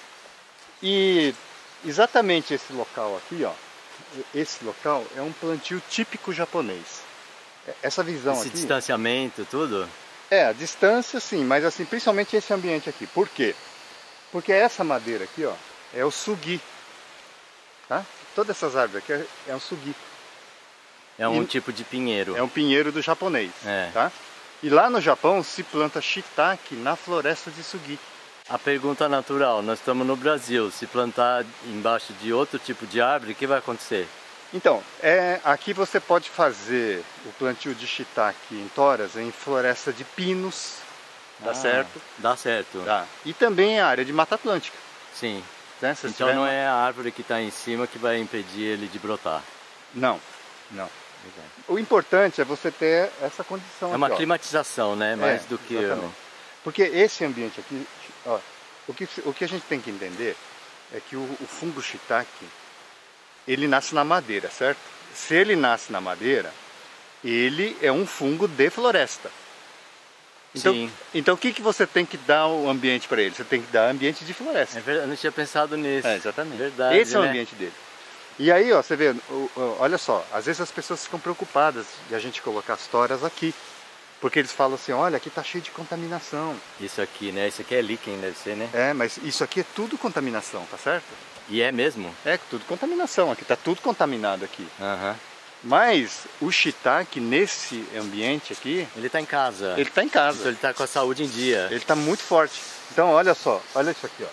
e exatamente esse local aqui, ó, esse local é um plantio típico japonês. Essa visão
Esse
aqui...
distanciamento, tudo?
A distância sim, mas assim, principalmente esse ambiente aqui. Por quê? Porque essa madeira aqui, ó, é o sugi, tá? Todas essas árvores aqui é um sugi.
É um tipo de pinheiro.
É um pinheiro do japonês,
É.
tá? E lá no Japão se planta shiitake na floresta de sugi.
A pergunta natural, nós estamos no Brasil, se plantar embaixo de outro tipo de árvore, o que vai acontecer?
Então, aqui você pode fazer o plantio de shiitake em toras em floresta de pinos. Dá certo?
Dá certo.
Dá. E também a área de Mata Atlântica.
Sim.
Né? Se
Então
tiver
não é a árvore que está em cima que vai impedir ele de brotar.
Não. O importante é você ter essa condição
É uma
aqui, ó.
climatização, né? Mais do que...
Exatamente. Porque esse ambiente aqui, ó, o que a gente tem que entender é que o fungo shiitake, ele nasce na madeira, certo? Se ele nasce na madeira, ele é um fungo de floresta.
Sim.
Então o que você tem que dar o ambiente para ele? Você tem que dar ambiente de floresta.
É verdade, eu não tinha pensado nisso.
Exatamente.
Verdade,
Esse é o
né?
ambiente dele. E aí, ó, você vê, olha só, às vezes as pessoas ficam preocupadas de a gente colocar as toras aqui. Porque eles falam assim, olha, aqui tá cheio de contaminação.
Isso aqui, né? Isso aqui é líquen, deve ser, né?
É, mas isso aqui é tudo contaminação, tá certo?
E é mesmo?
É, tudo contaminação, aqui tá tudo contaminado aqui.
Aham.
Mas o shiitake nesse ambiente aqui,
Ele tá em casa.
ele tá em casa.
Então ele tá com a saúde em dia.
Ele tá muito forte. Então, olha só, olha isso aqui, ó.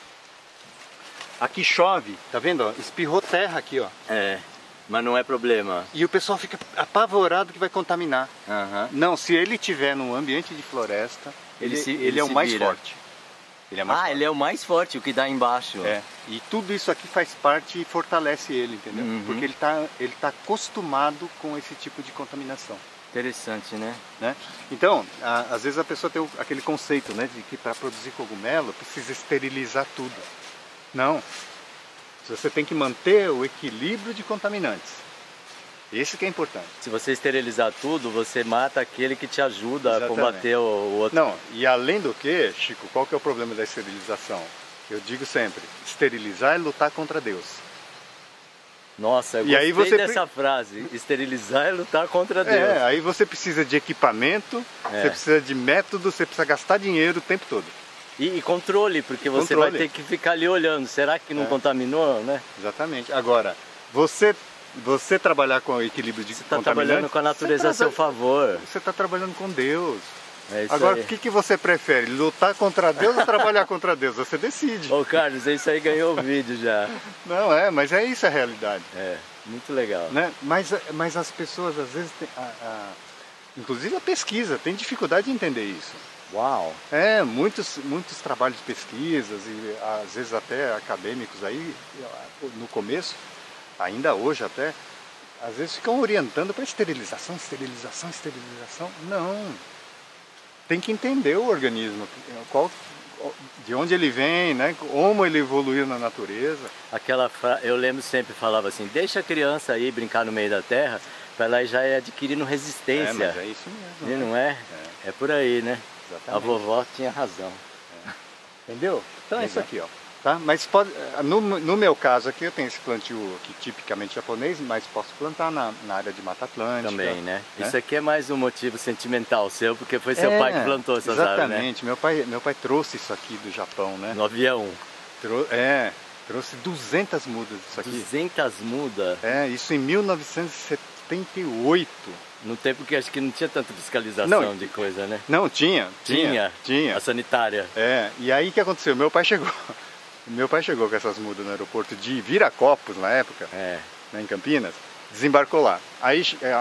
Aqui chove, tá vendo? Ó? Espirrou terra aqui, ó.
É, mas não é problema.
E o pessoal fica apavorado que vai contaminar.
Aham.
Não, se ele estiver num ambiente de floresta, ele é o
se
mais
vira.
forte. Ele é mais forte.
Ele é o mais forte, o que dá embaixo.
É. E tudo isso aqui faz parte e fortalece ele, entendeu?
Uhum.
Porque ele tá acostumado com esse tipo de contaminação.
Interessante, né?
Né? Então, às vezes a pessoa tem aquele conceito, né, de que para produzir cogumelo precisa esterilizar tudo. Não. Você tem que manter o equilíbrio de contaminantes. Esse que é importante.
Se você esterilizar tudo, você mata aquele que te ajuda
Exatamente.
a combater o outro.
Não, e além do que, Chico, qual que é o problema da esterilização? Eu digo sempre, esterilizar é lutar contra Deus.
Nossa, eu
E aí
gostei
você
dessa frase. Esterilizar é lutar contra Deus.
É, aí você precisa de equipamento, você precisa de método, você precisa gastar dinheiro o tempo todo.
E controle, porque você
Controle.
vai ter que ficar ali olhando. Será que não contaminou, né?
Exatamente. Agora, você trabalhar com o equilíbrio de
Você está
contaminantes,
trabalhando com a natureza a seu favor.
você está trabalhando com Deus.
É isso
Agora,
aí.
o que você prefere? Lutar contra Deus ou trabalhar contra Deus? Você decide.
Ô Carlos, isso aí ganhou o vídeo já.
Não, mas é isso a realidade.
É, muito legal.
Né? Mas as pessoas, às vezes, inclusive a pesquisa, tem dificuldade de entender isso.
Uau!
Muitos trabalhos de pesquisas e às vezes até acadêmicos aí, no começo, ainda hoje até, às vezes ficam orientando para esterilização. Não. Tem que entender o organismo, de onde ele vem, né? Como ele evoluiu na natureza.
Eu lembro sempre, falava assim, deixa a criança aí brincar no meio da terra, para ela já ir adquirindo resistência.
Mas é isso mesmo.
E não é? É por aí, né?
Exatamente.
A vovó tinha razão.
Entendeu? Então é
Legal.
isso aqui, ó. Tá? Mas no meu caso aqui, eu tenho esse plantio aqui tipicamente japonês, mas posso plantar na área de Mata Atlântica.
Também, né? Isso aqui é mais um motivo sentimental seu, porque foi seu pai que plantou essas árvores, né?
Exatamente. Meu pai trouxe isso aqui do Japão, né?
No avião.
Trouxe 200 mudas disso aqui.
200 mudas.
Isso em 1978.
No tempo que acho que não tinha tanta fiscalização de coisa, né?
Não, tinha.
A sanitária.
E aí o que aconteceu? Meu pai chegou com essas mudas no aeroporto de Viracopos, na época, né, em Campinas, desembarcou lá. Aí,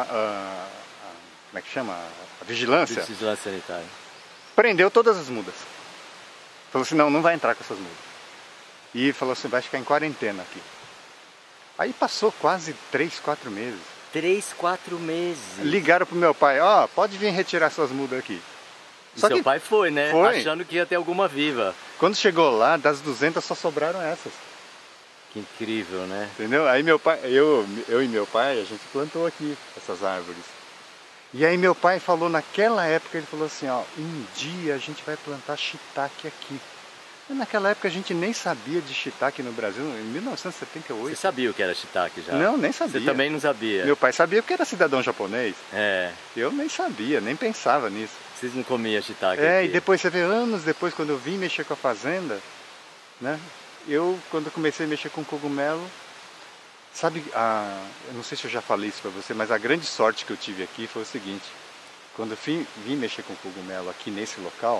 como é que chama? A vigilância
sanitária.
prendeu todas as mudas. Falou assim, não vai entrar com essas mudas. E falou assim, vai ficar em quarentena aqui. Aí passou quase 3, 4 meses.
3, 4 meses.
Ligaram pro meu pai, pode vir retirar suas mudas aqui.
E seu pai foi, né?
Foi.
Achando que ia ter alguma viva.
Quando chegou lá, das 200 só sobraram essas.
Que incrível, né?
Entendeu? Aí meu pai, eu e meu pai, a gente plantou aqui essas árvores. E aí meu pai falou, naquela época, ele falou assim, um dia a gente vai plantar shiitake aqui. E naquela época a gente nem sabia de shiitake no Brasil, em 1978.
Você sabia o que era shiitake já?
Não, nem sabia.
Você também não sabia?
Meu pai sabia porque era cidadão japonês.
É.
Eu nem sabia, nem pensava nisso.
Vocês não comiam shiitake
E
aqui?
depois você vê, anos depois, quando eu vim mexer com a fazenda, né? Quando eu comecei a mexer com cogumelo, sabe, eu não sei se eu já falei isso para você, mas a grande sorte que eu tive aqui foi o seguinte: quando eu vim mexer com cogumelo aqui nesse local,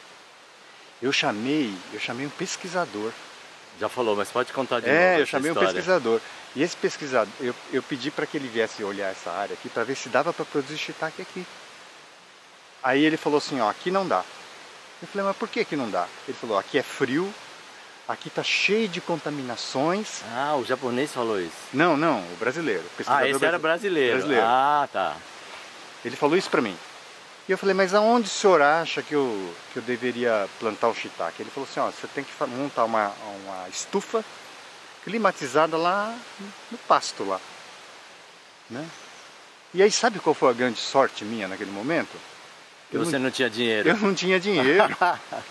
eu chamei um pesquisador.
Já falou, mas pode contar de novo.
Eu chamei um pesquisador. E esse pesquisador, eu pedi para que ele viesse olhar essa área aqui para ver se dava para produzir shiitake aqui. Aí ele falou assim, aqui não dá. Eu falei, mas por que não dá? Ele falou, aqui é frio, aqui tá cheio de contaminações.
Ah, o japonês falou isso?
Não, o brasileiro.
Esse era brasileiro. Ah, tá.
Ele falou isso para mim. E eu falei, mas aonde o senhor acha que eu deveria plantar o shiitake? Ele falou assim, você tem que montar uma estufa climatizada lá no pasto lá. Né? E aí sabe qual foi a grande sorte minha naquele momento?
Você não tinha dinheiro.
Eu não tinha dinheiro.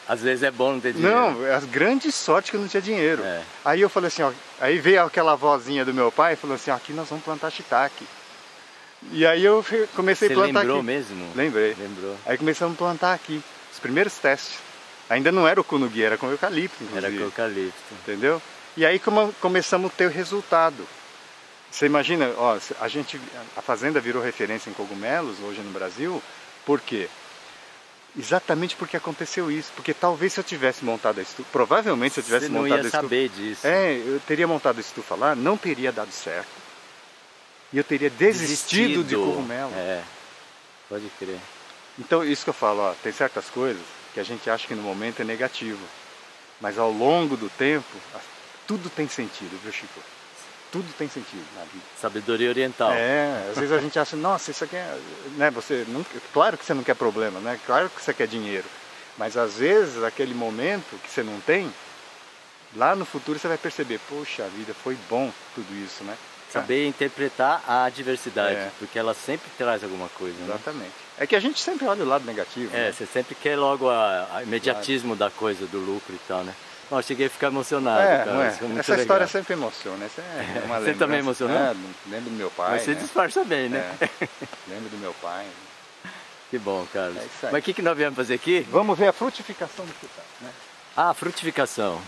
Às vezes é bom não ter dinheiro.
Não, é a grande sorte que eu não tinha dinheiro.
É.
Aí eu falei assim, ó, aí veio aquela vozinha do meu pai e falou assim, ó, aqui nós vamos plantar shiitake. E aí eu comecei a plantar aqui.
Você lembrou mesmo?
Lembrei.
Lembrou.
Aí começamos a plantar aqui, os primeiros testes. Ainda não era o kunugi, era com eucalipto, inclusive.
Era com eucalipto.
Entendeu? E aí começamos a ter o resultado. Você imagina, ó, a fazenda virou referência em cogumelos hoje no Brasil, por quê? Exatamente porque aconteceu isso. Porque talvez se eu tivesse montado a estufa, provavelmente se eu tivesse montado a estufa...
Você não ia saber disso.
eu teria montado a estufa lá, não teria dado certo. E eu teria desistido de cogumelo.
É, pode crer.
Então, isso que eu falo, ó, tem certas coisas que a gente acha que no momento é negativo. Mas ao longo do tempo, tudo tem sentido, viu, Chico? Tudo tem sentido na vida.
Sabedoria oriental.
É, às vezes a gente acha, nossa, isso aqui é... Né, claro que você não quer problema, né? Claro que você quer dinheiro. Mas às vezes, aquele momento que você não tem, lá no futuro você vai perceber, poxa vida, foi bom tudo isso, né?
Saber interpretar a diversidade, porque ela sempre traz alguma coisa.
Exatamente.
Né?
É que a gente sempre olha o lado negativo.
É,
né?
você sempre quer logo o imediatismo da coisa, do lucro e tal, né? Bom, eu cheguei a ficar emocionado, cara.
Não é?
Isso foi muito
Essa
legal.
história sempre emociona. Essa é uma
Você também emocionou?
Lembro do meu pai.
Mas você disfarça bem, né?
Lembro do meu pai.
Que bom, Carlos.
É isso aí.
Mas o que nós viemos fazer aqui?
Vamos ver a frutificação do shiitake, né?
Ah, frutificação.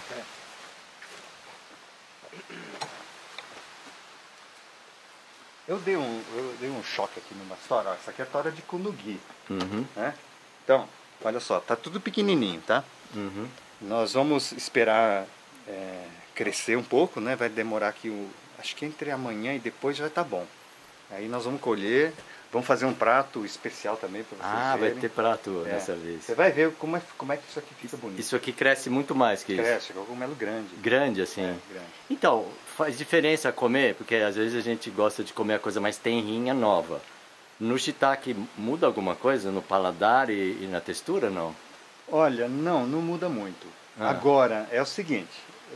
Eu dei um choque aqui numa tora. Essa aqui é a tora de kunugi.
Uhum.
Né? Então, olha só, tá tudo pequenininho, tá?
Uhum.
Nós vamos esperar crescer um pouco, né? Vai demorar aqui, acho que entre amanhã e depois já vai estar bom. Aí nós vamos colher, vamos fazer um prato especial também para vocês verem.
Vai ter prato dessa vez.
Você vai ver como é que isso aqui fica bonito.
Isso aqui cresce muito mais que isso.
Cresce, é um cogumelo grande.
Grande, assim.
Grande.
Então, faz diferença comer, porque às vezes a gente gosta de comer a coisa mais tenrinha, nova. No shiitake muda alguma coisa no paladar e na textura, não?
Olha, não muda muito. Agora, é o seguinte,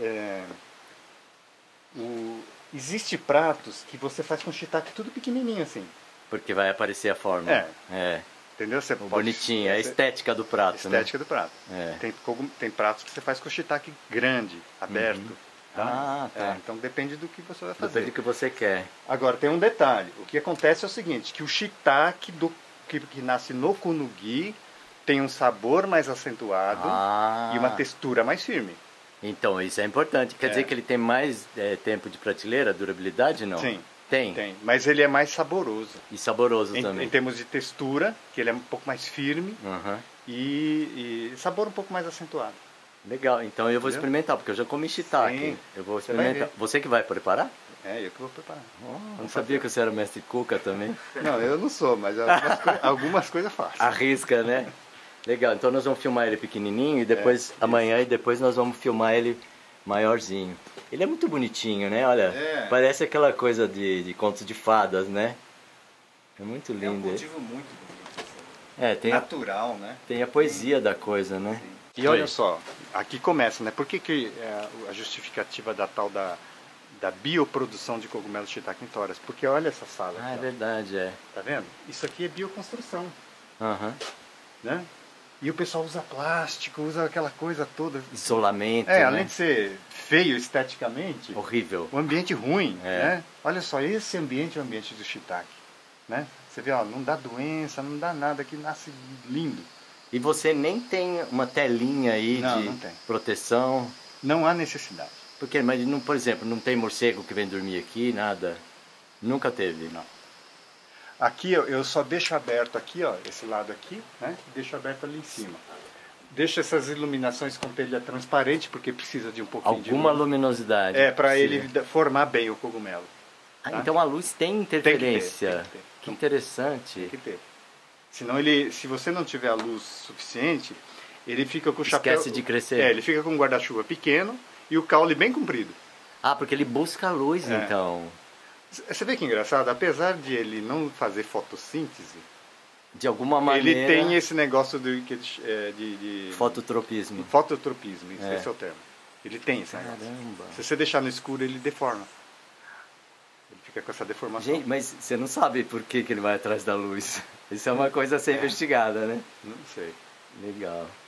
existe pratos que você faz com shiitake tudo pequenininho assim.
Porque vai aparecer a forma.
Entendeu? Você
bonitinho, é a estética do prato.
Estética do prato.
É.
Tem pratos que você faz com shiitake grande, aberto. Tá?
Tá.
Então depende do que você vai fazer.
Depende do que você quer.
Agora, tem um detalhe. O que acontece é o seguinte, que o shiitake que nasce no kunugi tem um sabor mais acentuado e uma textura mais firme.
Então, isso é importante. Quer dizer que ele tem mais tempo de prateleira, durabilidade, não?
Sim.
Tem,
mas ele é mais saboroso.
E saboroso também.
Em termos de textura, que ele é um pouco mais firme e sabor um pouco mais acentuado.
Legal, então eu vou experimentar, porque eu já comi shiitake.
Sim.
Eu vou experimentar. Você que vai preparar?
Eu que vou preparar.
Não sabia que você era mestre cuca também.
Não, eu não sou, mas algumas coisas eu faço.
Arrisca, né? Legal, então nós vamos filmar ele pequenininho e depois, amanhã e depois nós vamos filmar ele maiorzinho. Ele é muito bonitinho, né? Olha, parece aquela coisa de contos de fadas, né? É muito lindo.
É um cultivo muito bonito.
Tem
natural, né?
Tem a poesia da coisa, né?
Sim. E olha só, aqui começa, né? Por que a justificativa da tal da bioprodução de cogumelos shiitake em toras? Porque olha essa sala aqui,
é verdade,
Tá vendo? Isso aqui é bioconstrução.
Né?
E o pessoal usa plástico, usa aquela coisa toda.
Isolamento, né?
Além de ser feio esteticamente.
Horrível.
Um ambiente ruim, né? Olha só, esse ambiente é o ambiente do shiitake, né? Você vê, ó, não dá doença, não dá nada, que nasce lindo.
E você nem tem uma telinha aí
não
de
tem.
proteção?
Não há necessidade.
Porque, mas, por exemplo, não tem morcego que vem dormir aqui, nada? Nunca teve?
Não. Aqui eu só deixo aberto aqui, ó, esse lado aqui, né? Deixo aberto ali em cima. Deixo essas iluminações com telha transparente, porque precisa de um pouquinho de luz.
Alguma luminosidade.
Para ele formar bem o cogumelo. Tá?
Então a luz tem interferência.
Tem que ter.
Que interessante.
Tem que ter. Senão se você não tiver a luz suficiente, ele fica com o chapéu...
Esquece de crescer.
Ele fica com um guarda-chuva pequeno e o caule bem comprido.
Porque ele busca a luz, então.
Você vê que engraçado, apesar de ele não fazer fotossíntese,
de alguma maneira
ele tem esse negócio de
fototropismo.
Fototropismo, esse é o termo. Ele tem esse negócio.
Caramba.
Se você deixar no escuro, ele deforma. Ele fica com essa deformação.
Gente, mas você não sabe por que ele vai atrás da luz. Isso é uma coisa a ser investigada, né?
Não sei.
Legal.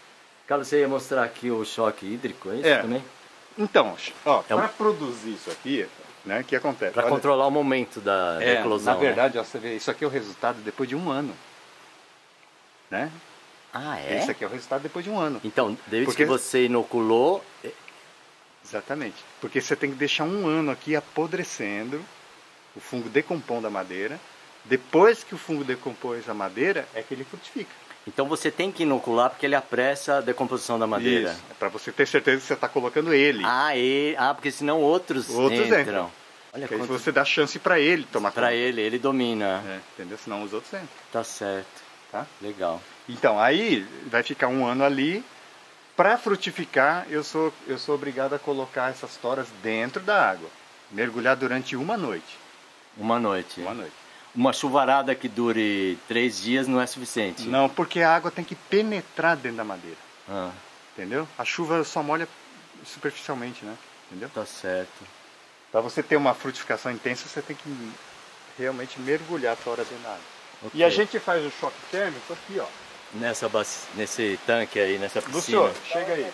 Carlos, você ia mostrar aqui o choque hídrico, é isso também?
Então, ó, para produzir isso aqui, né, o que acontece?
Para controlar o momento da eclosão.
Na verdade, ó, você vê, isso aqui é o resultado depois de 1 ano. Né?
Ah, é?
Isso aqui é o resultado depois de 1 ano.
Então, desde que você inoculou...
Exatamente. Porque você tem que deixar 1 ano aqui apodrecendo, o fungo decompondo a madeira. Depois que o fungo decompôs a madeira, é que ele frutifica.
Então você tem que inocular porque ele apressa a decomposição da madeira.
Isso, é para você ter certeza que você está colocando ele.
Porque senão outros entram.
Olha, aí você dá chance para ele tomar conta.
Para ele domina.
Entendeu? Senão os outros entram.
Tá certo.
Tá?
Legal.
Então, aí vai ficar 1 ano ali. Para frutificar, eu sou obrigado a colocar essas toras dentro da água. Mergulhar durante 1 noite.
1 noite.
1 noite.
Uma chuvarada que dure 3 dias não é suficiente?
Não, porque a água tem que penetrar dentro da madeira. Entendeu? A chuva só molha superficialmente, né? Entendeu?
Tá certo.
Para você ter uma frutificação intensa, você tem que realmente mergulhar a tora dentro da água. Okay. E a gente faz o choque térmico aqui, ó.
Nesse tanque aí, nessa piscina.
Lúcio, chega aí.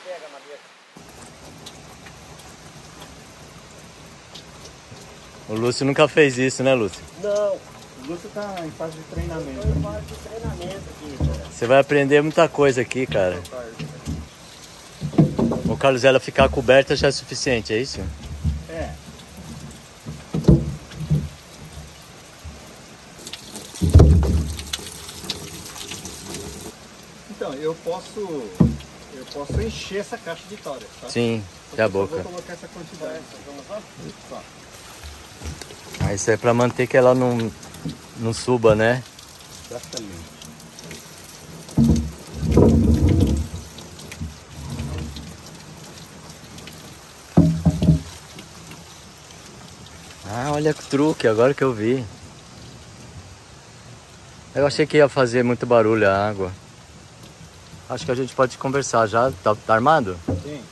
O Lúcio nunca fez isso, né, Lúcio?
Não.
O Lúcio está em fase de treinamento.
Estou em fase de treinamento aqui, cara.
Você vai aprender muita coisa aqui, cara. O Carlos, ela ficar coberta já é suficiente, é isso?
É. Então, eu posso encher essa caixa de tória, tá?
Sim, até a boca.
Eu vou colocar essa quantidade. Vamos lá?
Ah, isso é para manter que ela não suba, né?
Exatamente.
Ah, olha o truque, agora que eu vi. Eu achei que ia fazer muito barulho a água. Acho que a gente pode conversar já. Tá armado?
Sim.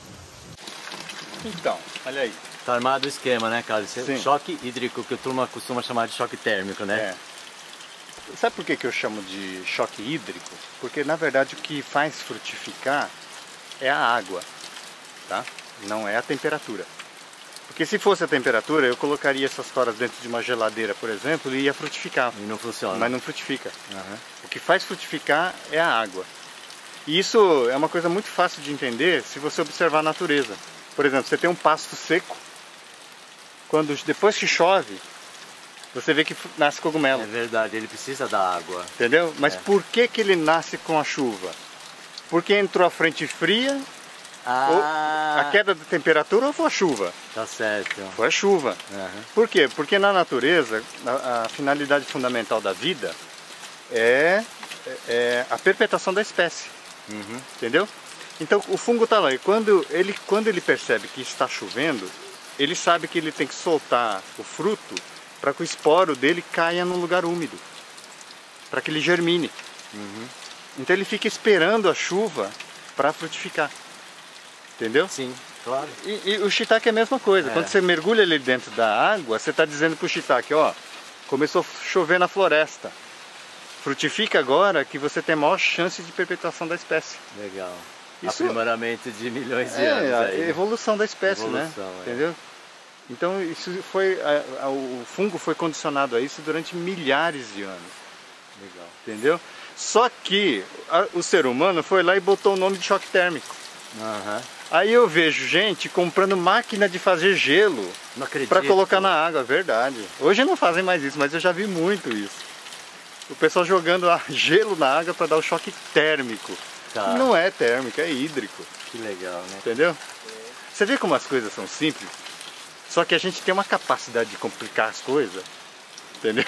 Então, olha aí.
Tá armado o esquema, né, Carlos?
Sim.
Choque hídrico, que o turma costuma chamar de choque térmico, né?
Sabe por que eu chamo de choque hídrico? Porque, na verdade, o que faz frutificar é a água, tá? Não é a temperatura. Porque se fosse a temperatura, eu colocaria essas toras dentro de uma geladeira, por exemplo, e ia frutificar.
E não funciona.
Mas não frutifica. O que faz frutificar é a água. E isso é uma coisa muito fácil de entender se você observar a natureza. Por exemplo, você tem um pasto seco, depois que chove, você vê que nasce cogumelo.
É verdade, ele precisa da água.
Entendeu? Mas por que ele nasce com a chuva? Porque entrou a frente fria, ou a queda da temperatura ou foi a chuva?
Tá certo.
Foi a chuva. Por quê? Porque na natureza, a finalidade fundamental da vida é a perpetuação da espécie. Entendeu? Então o fungo está lá e quando ele percebe que está chovendo, ele sabe que ele tem que soltar o fruto para que o esporo dele caia num lugar úmido, para que ele germine. Então ele fica esperando a chuva para frutificar. Entendeu?
Sim, claro.
E o shiitake é a mesma coisa. Quando você mergulha ele dentro da água, você está dizendo para o shiitake, ó, começou a chover na floresta. Frutifica agora que você tem a maior chance de perpetuação da espécie.
Legal.
Isso
aprimoramento de milhões de anos.
A
aí,
evolução da espécie,
evolução,
né? Entendeu? Então isso foi o fungo foi condicionado a isso durante milhares de anos.
Legal.
Entendeu? Só que o ser humano foi lá e botou o nome de choque térmico. Aí eu vejo gente comprando máquina de fazer gelo para colocar na água, verdade. Hoje não fazem mais isso, mas eu já vi muito isso. O pessoal jogando gelo na água para dar o choque térmico.
Tá.
Não é térmico, é hídrico.
Que legal, né?
Entendeu? Você vê como as coisas são simples? Só que a gente tem uma capacidade de complicar as coisas. Entendeu?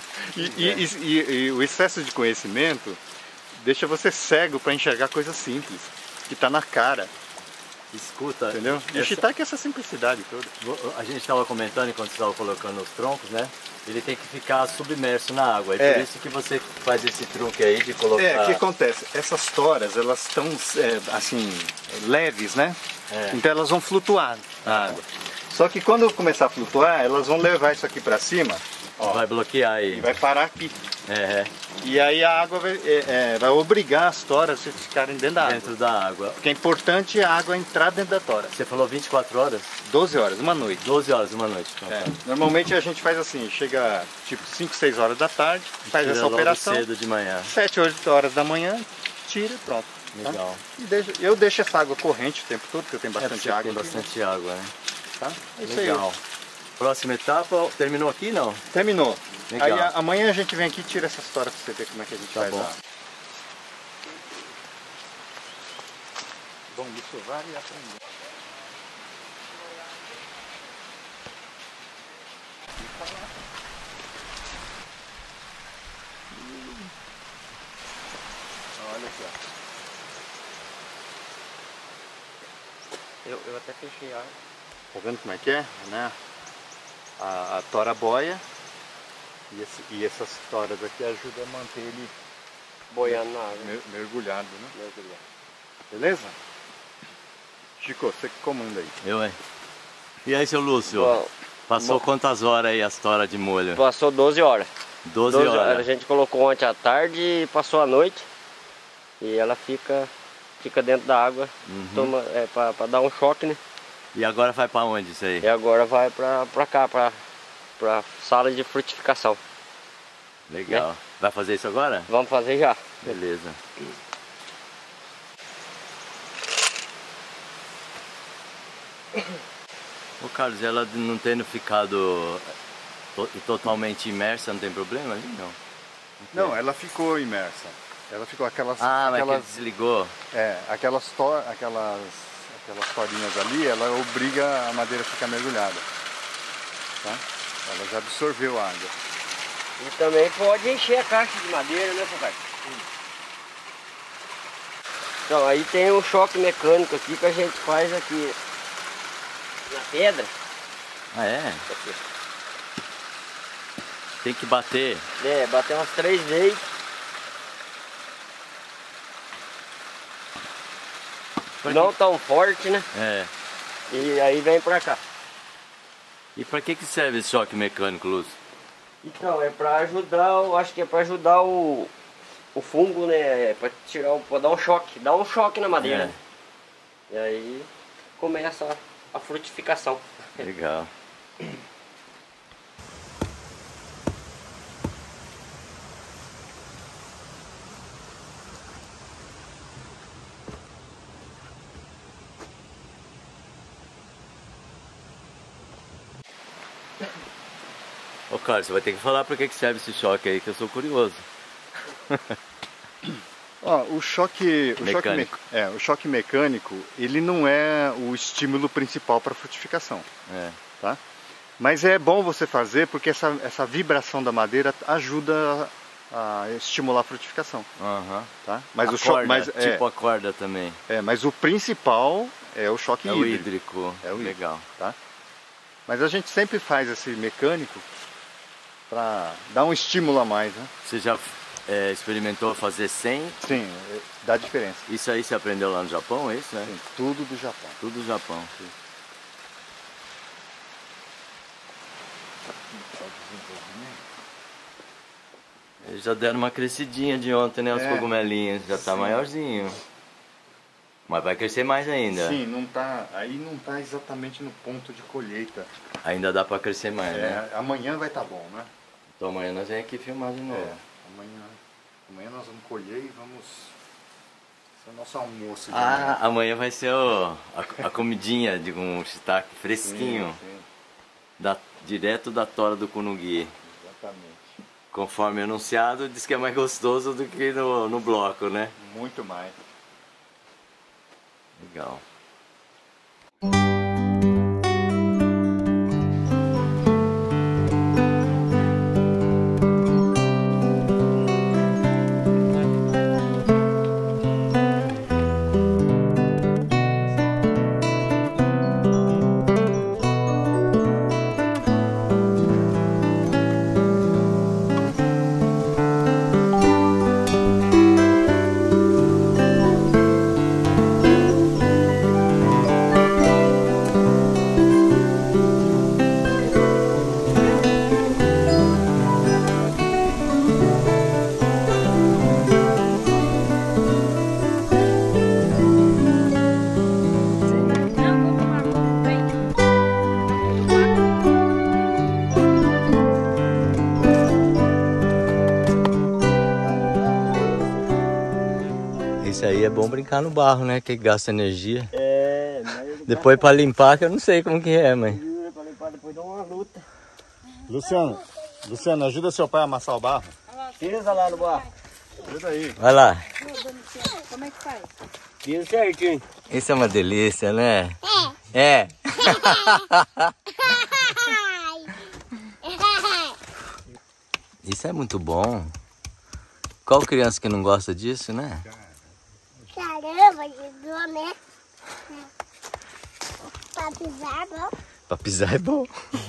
E o excesso de conhecimento deixa você cego para enxergar coisas simples, que está na cara.
Escuta,
entendeu? E o shiitake é essa simplicidade toda.
A gente estava comentando enquanto estava colocando os troncos, né? Ele tem que ficar submerso na água. É por isso que você faz esse truque aí de colocar...
O que acontece? Essas toras, elas estão assim, leves, né? Então elas vão flutuar na água. Só que quando começar a flutuar, elas vão levar isso aqui para cima. Ó,
vai bloquear aí.
E vai parar aqui.
É,
E aí a água vai obrigar as toras a ficarem dentro da água.
dentro da água.
Porque é importante a água entrar dentro da tora.
Você falou 24 horas?
12 horas, uma noite.
12 horas, uma noite. Então,
É,
tá.
normalmente a gente faz assim, chega tipo 5, 6 horas da tarde, faz
Tira
essa
logo
operação,
cedo de manhã.
7, 8 horas da manhã, tira e pronto. tá?
Legal.
E eu deixo essa água corrente o tempo todo, porque eu tenho bastante água
Tem
aqui,
bastante água, né?
tá? É isso
Legal.
aí.
Próxima etapa, terminou aqui não?
Terminou.
Legal.
Aí amanhã a gente vem aqui e tira essas toras pra você ver como é que a gente
Tá
faz
bom.
lá. Bom, observar e aprender. Olha aqui, ó.
Eu até fechei a água.
Tá vendo como é que é? Né? A tora boia e essas toras aqui ajudam a manter ele
Boiando na água.
mergulhado, né? Beleza? Chico, você que comanda aí.
Eu, hein? E aí, seu Lúcio?
Bom,
Passou quantas horas aí as toras de molho?
passou 12 horas.
12
A
horas.
gente colocou ontem à tarde e passou a noite. E ela fica dentro da água. Toma, pra dar um choque, né?
E agora vai pra onde isso aí?
E agora vai pra cá, pra sala de frutificação.
Legal. Vai fazer isso agora?
Vamos fazer já.
Beleza. Ô Carlos, ela não tendo ficado totalmente imersa, não tem problema ali? Não.
Não, ela ficou imersa. Ela ficou aquelas...
Ah, mas
aquelas
que desligou.
aquelas torinhas ali, ela obriga a madeira a ficar mergulhada. Tá? Ela já absorveu a água.
E também pode encher a caixa de madeira, né, papai? Então, aí tem um choque mecânico aqui que a gente faz aqui na pedra.
Ah, é?
Aqui.
Tem que bater.
Bater umas 3 vezes. Não tão forte, né?
É.
E aí vem pra cá.
E pra que serve esse choque mecânico, Lúcio?
Então, é pra ajudar, eu acho que é pra ajudar o fungo, né? É pra tirar, pra dar um choque na madeira.
É.
Né? E aí começa a frutificação.
Legal. Ô Carlos, você vai ter que falar pra que serve esse choque aí, que eu sou curioso.
Ó, o choque mecânico, ele não é o estímulo principal para a frutificação,
É.
tá? Mas é bom você fazer porque essa vibração da madeira ajuda a estimular a frutificação,
Aham.
tá? Mas
A
o choque,
corda, tipo a corda também.
mas o principal é o choque
É o
hídrico,
hídrico.
É o hídrico.
Legal.
tá? Mas a gente sempre faz esse mecânico para dar um estímulo a mais, né?
Você já experimentou fazer sem?
Sim, dá diferença.
Isso aí você aprendeu lá no Japão, é isso, né?
Sim, tudo do Japão.
Tudo do Japão.
Sim.
Eles já deram uma crescidinha de ontem, né? Os cogumelinhos. Já tá
Sim.
maiorzinho. Mas vai crescer mais ainda.
Sim, aí não tá exatamente no ponto de colheita.
Ainda dá pra crescer mais, né?
Amanhã vai estar bom, né?
Então amanhã nós vamos aqui filmar de novo.
Amanhã nós vamos colher e vamos... Esse é o nosso almoço. de
Ah,
manhã.
amanhã vai ser a comidinha de um shiitake fresquinho.
Sim,
Direto da tora do Kunugui.
exatamente.
Conforme anunciado, diz que é mais gostoso do que no bloco, né?
Muito mais.
Legal. Isso aí é bom brincar no barro, né? Que gasta energia.
Mas
Depois pra limpar, que eu não sei como que é, mãe.
pra limpar depois dá uma luta.
Luciano, ajuda seu pai a amassar o barro.
Pisa lá no barro.
Ajuda aí.
Vai lá.
Como é que faz?
Pisa certinho.
Isso é uma delícia, né? É. Isso é muito bom. Qual criança que não gosta disso, né?
Caramba, ajudou, né? Pra pisar, não?
Pra pisar é bom.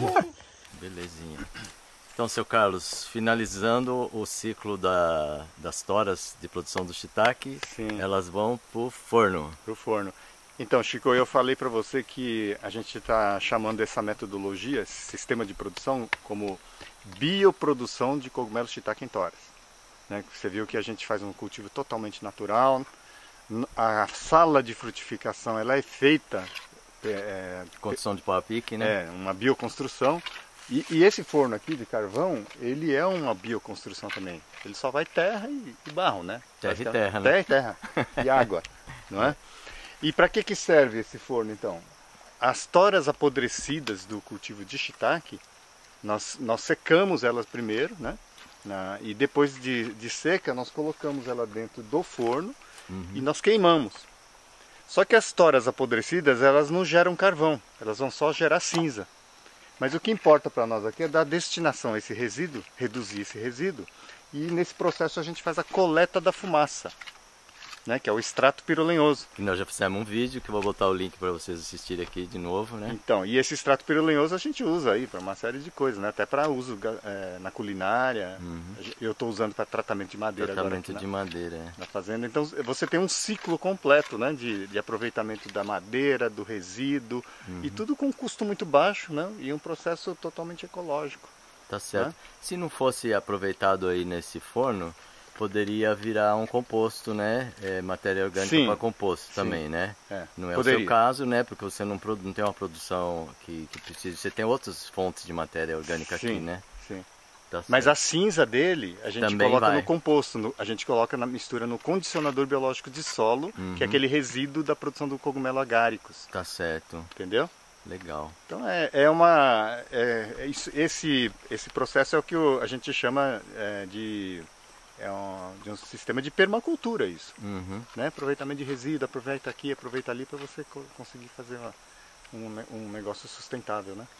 Belezinha. Então, seu Carlos, finalizando o ciclo das toras de produção do shiitake,
Sim.
elas vão pro forno.
Pro forno. Então, Chico, eu falei para você que a gente está chamando essa metodologia, esse sistema de produção, como bioprodução de cogumelos shiitake em toras. Né? Você viu que a gente faz um cultivo totalmente natural. A sala de frutificação ela é feita
Condição de pau a pique, né?
uma bioconstrução. E esse forno aqui de carvão, ele é uma bioconstrução também. Ele só vai terra e barro, né?
Terra e terra, né?
Terra e terra. E água, não é? E para que serve esse forno, então? As toras apodrecidas do cultivo de shiitake, nós secamos elas primeiro, né? E depois de seca, nós colocamos ela dentro do forno e nós queimamos. Só que as toras apodrecidas, elas não geram carvão, elas vão só gerar cinza. Mas o que importa para nós aqui é dar destinação a esse resíduo, reduzir esse resíduo, e nesse processo a gente faz a coleta da fumaça, né, que é o extrato pirolenhoso.
E nós já fizemos um vídeo que eu vou botar o link para vocês assistirem aqui de novo, né?
Então, e esse extrato pirolenhoso a gente usa aí para uma série de coisas, né? Até para uso na culinária. Eu estou usando para tratamento de madeira
Tratamento
agora
de madeira,
na fazenda. Então você tem um ciclo completo, né, de aproveitamento da madeira, do resíduo, e tudo com um custo muito baixo, né? E um processo totalmente ecológico.
Tá certo.
Né?
Se não fosse aproveitado aí nesse forno, poderia virar um composto, né? Matéria orgânica para composto também, né? Não é
poderia.
o seu caso, né? Porque você não tem uma produção que precisa. Você tem outras fontes de matéria orgânica aqui, né?
Sim.
Tá
Mas
certo.
a cinza dele, a gente
Também
coloca
vai.
no composto, a gente coloca na mistura no condicionador biológico de solo, que é aquele resíduo da produção do cogumelo agáricos.
Tá certo.
Entendeu?
Legal.
Então esse processo é o que a gente chama de um sistema de permacultura, isso. Né? Aproveitamento de resíduo, aproveita aqui, aproveita ali para você conseguir fazer um negócio sustentável, né?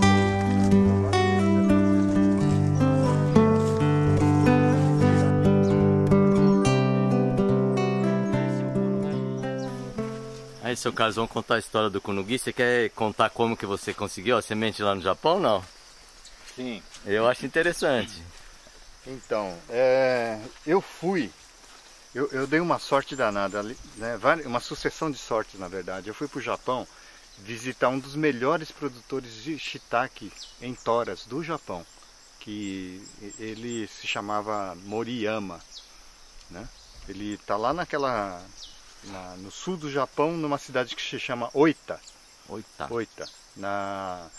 Aí, seu Carlos, vamos contar a história do Kunugi. Você quer contar como que você conseguiu a semente lá no Japão, não?
Sim.
Eu acho interessante.
Então, eu dei uma sorte danada, né? Uma sucessão de sortes, na verdade. Eu fui para o Japão visitar um dos melhores produtores de shiitake em toras do Japão, que ele se chamava Moriyama, né? Ele está lá no sul do Japão, numa cidade que se chama Oita. Oita. Na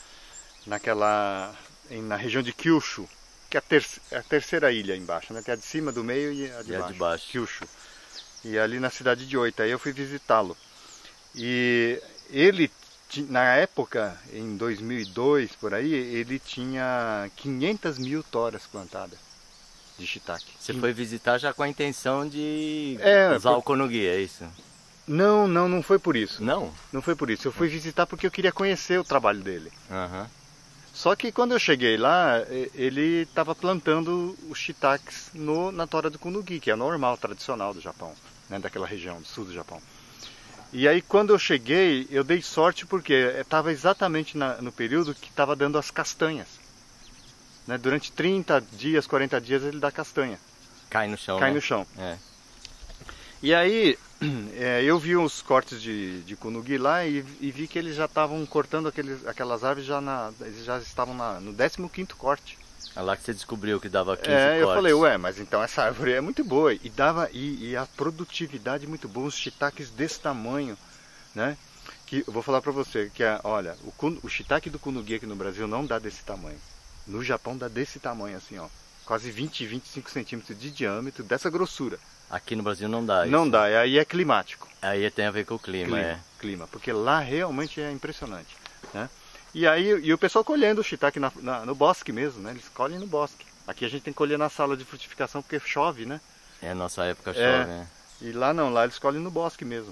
região de Kyushu, que é a terceira ilha embaixo, né? Tem a de cima, do meio e a de baixo. Kyushu. E ali na cidade de Oita, aí eu fui visitá-lo. E ele, na época, em 2002, por aí, ele tinha 500 mil toras plantadas de shiitake.
Você foi visitar já com a intenção de usar o Kunugi, é isso?
Não foi por isso.
Não?
Não foi por isso. Eu fui visitar porque eu queria conhecer o trabalho dele. Só que quando eu cheguei lá, ele estava plantando os shiitakes na tora do Kunugi, que é normal, tradicional do Japão, né, daquela região do sul do Japão. E aí quando eu cheguei, eu dei sorte porque estava exatamente no período que estava dando as castanhas. Né, durante 30 dias, 40 dias ele dá castanha.
Cai no chão.
Cai no chão. E aí eu vi os cortes de Kunugi lá e vi que eles já estavam cortando aquelas árvores, eles já estavam no 15º corte.
É lá que você descobriu que dava 15 cortes.
Eu falei, mas então essa árvore é muito boa. E a produtividade muito boa, os shiitakes desse tamanho, né? Que eu vou falar pra você, que olha, o shiitake do Kunugi aqui no Brasil não dá desse tamanho. No Japão dá desse tamanho assim, ó. quase 20, 25 centímetros de diâmetro, dessa grossura.
Aqui no Brasil não dá isso.
Não dá, aí é climático.
Aí tem a ver com o clima,
Clima, porque lá realmente é impressionante, né? E aí o pessoal colhendo o shiitake no bosque mesmo, né? Eles colhem no bosque. Aqui a gente tem que colher na sala de frutificação porque chove, né?
É, nossa época chove, né?
E lá não, lá eles colhem no bosque mesmo.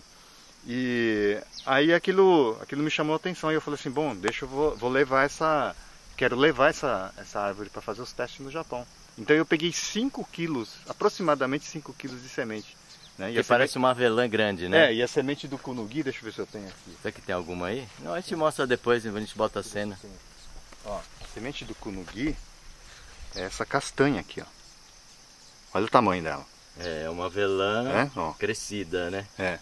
E aí aquilo me chamou a atenção e eu falei assim, bom, deixa eu vou levar quero levar essa árvore para fazer os testes no Japão. Então eu peguei 5 quilos, aproximadamente 5 quilos de semente. Né?
Que parece uma avelã grande, né?
E a semente do kunugi, deixa eu ver se eu tenho aqui.
Será que tem alguma aí? Não, a gente mostra depois, a gente bota a cena.
Ó, a semente do kunugi é essa castanha aqui, ó. Olha o tamanho dela.
É uma avelã crescida, né?
É.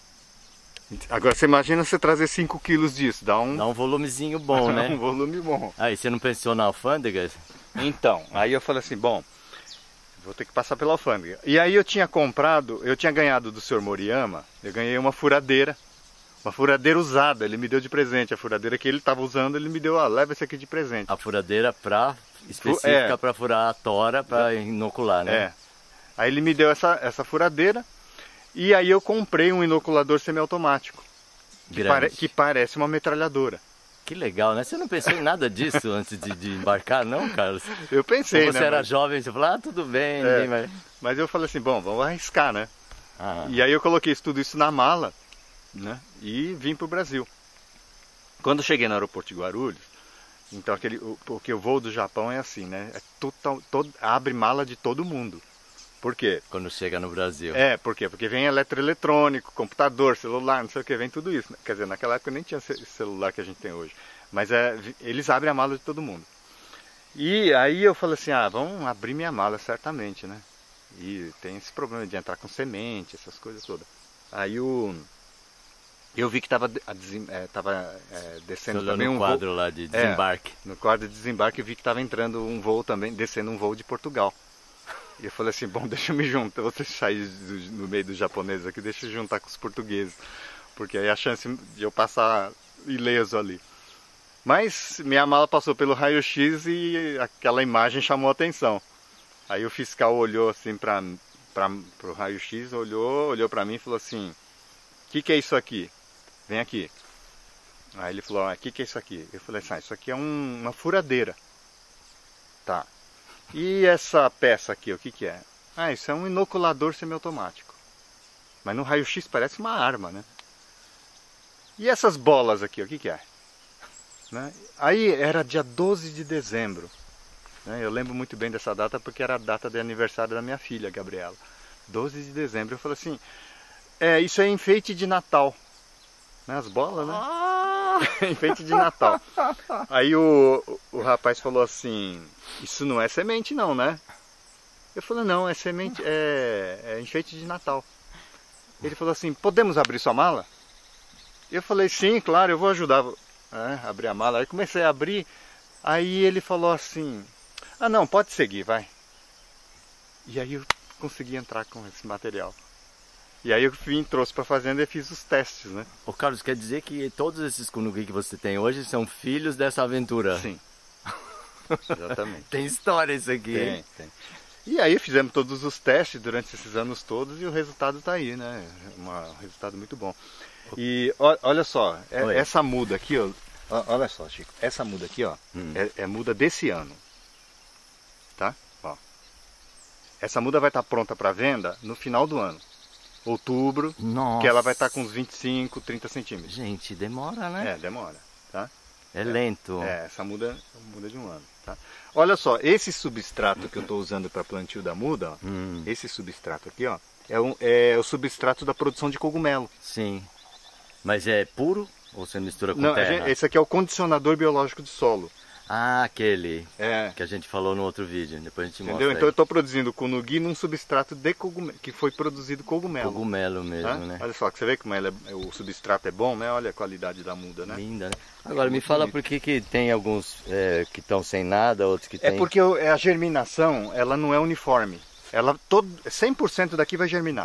Agora você imagina você trazer 5 quilos disso, dá um
volumezinho bom, né?
um volume bom.
Aí você não pensou na alfândega?
Então, aí eu falei assim, bom, vou ter que passar pela alfândega. E aí eu tinha ganhado do Sr. Moriyama, eu ganhei uma furadeira usada, ele me deu de presente. A furadeira que ele estava usando, ele me deu, leva esse aqui de presente.
A furadeira específica para furar a tora, para inocular, né?
É. Aí ele me deu essa furadeira, e aí eu comprei um inoculador semiautomático, que parece uma metralhadora.
Que legal, né? Você não pensou em nada disso antes de embarcar, não, Carlos?
Eu pensei,
quando você era jovem, você falou, tudo bem, ninguém vai...
Mas eu falei assim, bom, vamos arriscar, né? E aí eu coloquei tudo isso na mala, né? E vim para o Brasil. Quando eu cheguei no aeroporto de Guarulhos, então porque o voo do Japão é assim, né? Abre mala de todo mundo. Por quê?
Quando chega no Brasil.
Por quê? Porque vem eletroeletrônico, computador, celular, não sei o que, vem tudo isso. Quer dizer, naquela época nem tinha celular que a gente tem hoje. Mas eles abrem a mala de todo mundo. E aí eu falei assim, vamos abrir minha mala certamente, né? E tem esse problema de entrar com semente, essas coisas todas. Aí eu vi que estava descendo também um
quadro lá de desembarque.
No quadro de desembarque eu vi que estava entrando um voo também, descendo um voo de Portugal. E eu falei assim, bom, deixa eu me juntar, você sair no meio dos japoneses aqui, deixa eu juntar com os portugueses, porque aí a chance de eu passar ileso ali. Mas minha mala passou pelo raio-x e aquela imagem chamou a atenção. Aí o fiscal olhou assim para o raio-x, olhou para mim e falou assim, o que é isso aqui? Vem aqui. Aí ele falou, o que é isso aqui? Eu falei assim, isso aqui é uma furadeira. Tá. E essa peça aqui, o que é? Isso é um inoculador semiautomático. Mas no raio-x parece uma arma, né? E essas bolas aqui, o que é? Né? Aí era dia 12 de dezembro. Né? Eu lembro muito bem dessa data porque era a data de aniversário da minha filha, Gabriela. 12 de dezembro. Eu falei assim, isso é enfeite de Natal. Né? As bolas, né? Enfeite de Natal. Aí o rapaz falou assim, isso não é semente não, né? Eu falei, não, é semente, é enfeite de Natal. Ele falou assim, podemos abrir sua mala? Eu falei, sim, claro, eu vou ajudar a abrir a mala. Aí comecei a abrir, aí ele falou assim, não, pode seguir, vai. E aí eu consegui entrar com esse material. E aí eu trouxe para a fazenda e fiz os testes, né?
Ô Carlos, quer dizer que todos esses kunugi que você tem hoje são filhos dessa aventura?
Sim. Exatamente.
Tem história isso aqui.
Tem. E aí fizemos todos os testes durante esses anos todos e o resultado está aí, né? Um resultado muito bom. E olha só, essa muda aqui, olha só, Chico, essa muda aqui, é muda desse ano. Tá? Ó. Essa muda vai estar pronta para venda no final do ano. Outubro,
Nossa.
Que ela vai estar com uns 25, 30 centímetros.
Gente, demora, né?
Demora, tá?
É lento.
Essa muda de um ano, tá? Olha só, esse substrato que eu estou usando para plantio da muda, ó, esse substrato aqui, ó, é o substrato da produção de cogumelo.
Sim. Mas é puro ou você mistura com terra?
Esse aqui é o condicionador biológico de solo.
Aquele que a gente falou no outro vídeo, depois a gente mostra.
Então eu estou produzindo kunugi num substrato de cogumelo, que foi produzido cogumelo.
Cogumelo mesmo, né?
Olha só, que você vê como o substrato é bom, né? Olha a qualidade da muda, né?
Linda, né? Agora me fala por que tem alguns que estão sem nada, outros que tem...
É porque a germinação, ela não é uniforme. 100% daqui vai germinar.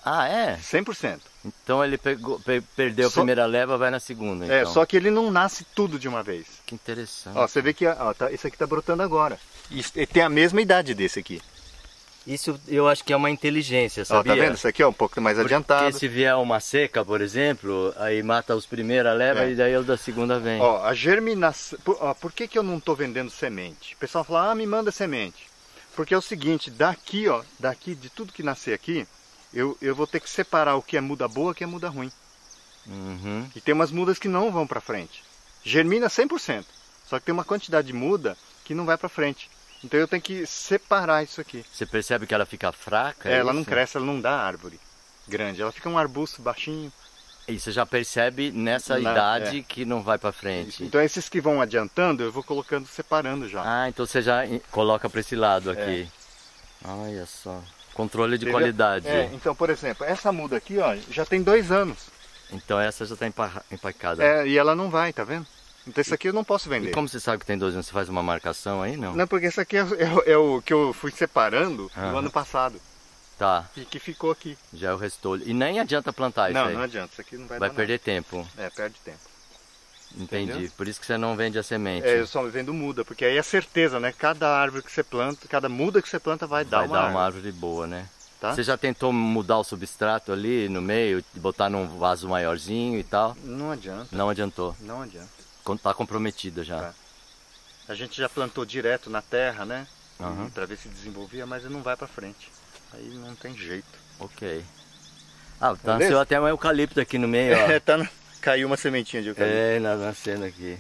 Ah, é?
100%.
Então ele perdeu a primeira leva, vai na segunda. Então.
Só que ele não nasce tudo de uma vez.
Que interessante.
Ó, você vê que esse aqui tá brotando agora. E tem a mesma idade desse aqui.
Isso eu acho que é uma inteligência, sabia?
Ó, tá vendo? Isso aqui é um pouco mais adiantado.
Porque se vier uma seca, por exemplo, aí mata os primeiros, leva e daí os da segunda vem.
Ó, a germinação... por que eu não tô vendendo semente? O pessoal fala, me manda semente. Porque é o seguinte, daqui, ó, de tudo que nascer aqui, eu vou ter que separar o que é muda boa e o que é muda ruim.
Uhum.
E tem umas mudas que não vão pra frente. Germina 100%. Só que tem uma quantidade de muda que não vai pra frente. Então eu tenho que separar isso aqui.
Você percebe que ela fica fraca?
Ela não cresce, ela não dá árvore grande. Ela fica um arbusto baixinho.
E você já percebe nessa idade que não vai pra frente.
Isso. Então esses que vão adiantando, eu vou colocando, separando já.
Ah, então você já coloca pra esse lado aqui. Olha só. Controle de qualidade.
Então, por exemplo, essa muda aqui, ó, já tem 2 anos.
Então essa já tá empacada.
E ela não vai, tá vendo? Então isso aqui eu não posso vender.
E como você sabe que tem 2 anos? Você faz uma marcação aí, não?
Não, porque isso aqui é o que eu fui separando no ano passado.
Tá.
E que ficou aqui.
Já é o restolho. E nem adianta plantar isso aí.
Não adianta. Isso aqui não vai
Vai
dar
perder tempo.
Perde tempo.
Entendi.
Entendeu?
Por isso que você não vende a semente.
Eu só vendo muda, porque aí é certeza, né? Cada árvore que você planta, cada muda que você planta vai dar uma
árvore boa, né?
Tá?
Você já tentou mudar o substrato ali no meio, botar num vaso maiorzinho e tal?
Não adianta.
Não adiantou.
Não adianta.
Tá comprometida já.
Tá. A gente já plantou direto na terra, né? Para ver se desenvolvia, mas não vai para frente. Aí não tem jeito.
Ok. Ah, nasceu até um eucalipto aqui no meio, ó.
Caiu uma sementinha de eucalipto.
Nascendo aqui.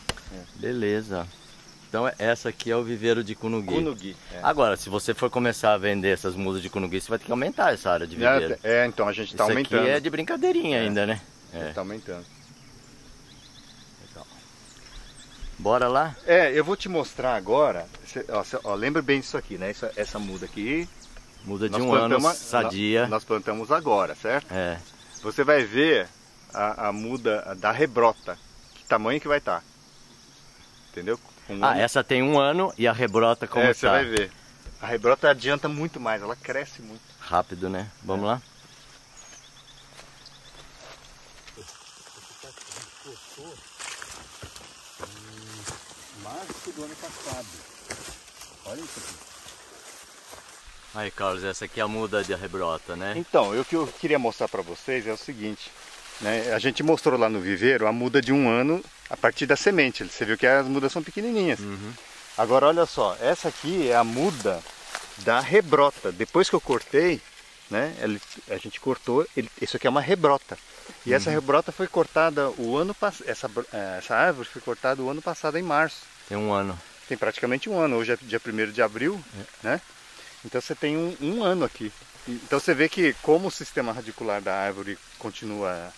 Beleza. Então essa aqui é o viveiro de Cunugui.
Cunugui.
Agora, se você for começar a vender essas mudas de Cunugui, você vai ter que aumentar essa área de viveiro.
Então a gente está aumentando.
Isso aqui é de brincadeirinha ainda, né?
Está aumentando.
Legal. Bora lá?
Eu vou te mostrar agora. Lembra bem disso aqui, né? Essa muda aqui.
Muda de um ano, sadia.
Nós plantamos agora, certo? Você vai ver a muda da rebrota. Que tamanho que vai estar. Entendeu?
Essa tem 1 ano e a rebrota como está?
Você vai ver. A rebrota adianta muito mais, ela cresce muito.
Rápido, né? Vamos lá?
Março do ano passado. Olha isso aqui.
Aí, Carlos, essa aqui é a muda de rebrota, né?
Então, o que eu queria mostrar para vocês é o seguinte. Né? A gente mostrou lá no viveiro a muda de 1 ano a partir da semente. Você viu que as mudas são pequenininhas. Agora olha só, essa aqui é a muda da rebrota. Depois que eu cortei, né? A gente cortou, isso aqui é uma rebrota. E essa rebrota foi cortada o ano passado. Essa árvore foi cortada o ano passado em março.
Tem 1 ano.
Tem praticamente 1 ano. Hoje é dia 1º de abril, né? Então você tem um ano aqui. Então você vê que como o sistema radicular da árvore continua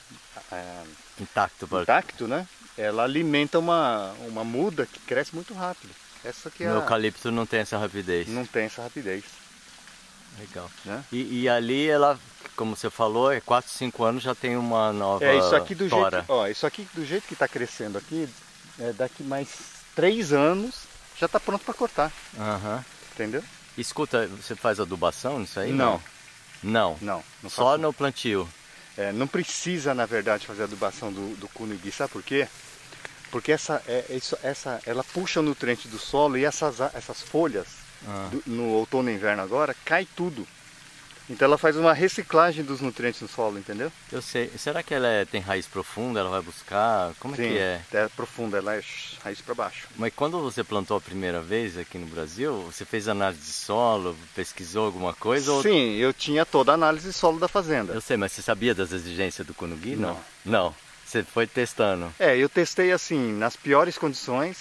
intacto, né? Ela alimenta uma muda que cresce muito rápido. Essa aqui
no eucalipto não tem essa rapidez.
Não tem essa rapidez.
Legal.
Né?
E ali ela, como você falou, 4, 5 anos já tem uma nova
isso aqui do
tora.
jeito, isso aqui do jeito que está crescendo aqui, daqui mais 3 anos já está pronto para cortar. Entendeu?
Escuta, você faz adubação nisso aí?
Não.
Não só no plantio.
Não precisa, na verdade, fazer adubação do Cunugui, sabe por quê? Porque ela puxa o nutriente do solo e essas folhas, no outono e inverno agora, cai tudo. Então ela faz uma reciclagem dos nutrientes no solo, entendeu?
Eu sei. Será que ela tem raiz profunda? Ela vai buscar? Como
Sim,
é que é?
É profunda, ela é raiz para baixo.
Mas quando você plantou a primeira vez aqui no Brasil, você fez análise de solo, pesquisou alguma coisa?
Sim, eu tinha toda a análise de solo da fazenda.
Eu sei, mas você sabia das exigências do Cunugui? Não. Você foi testando?
Eu testei assim, nas piores condições,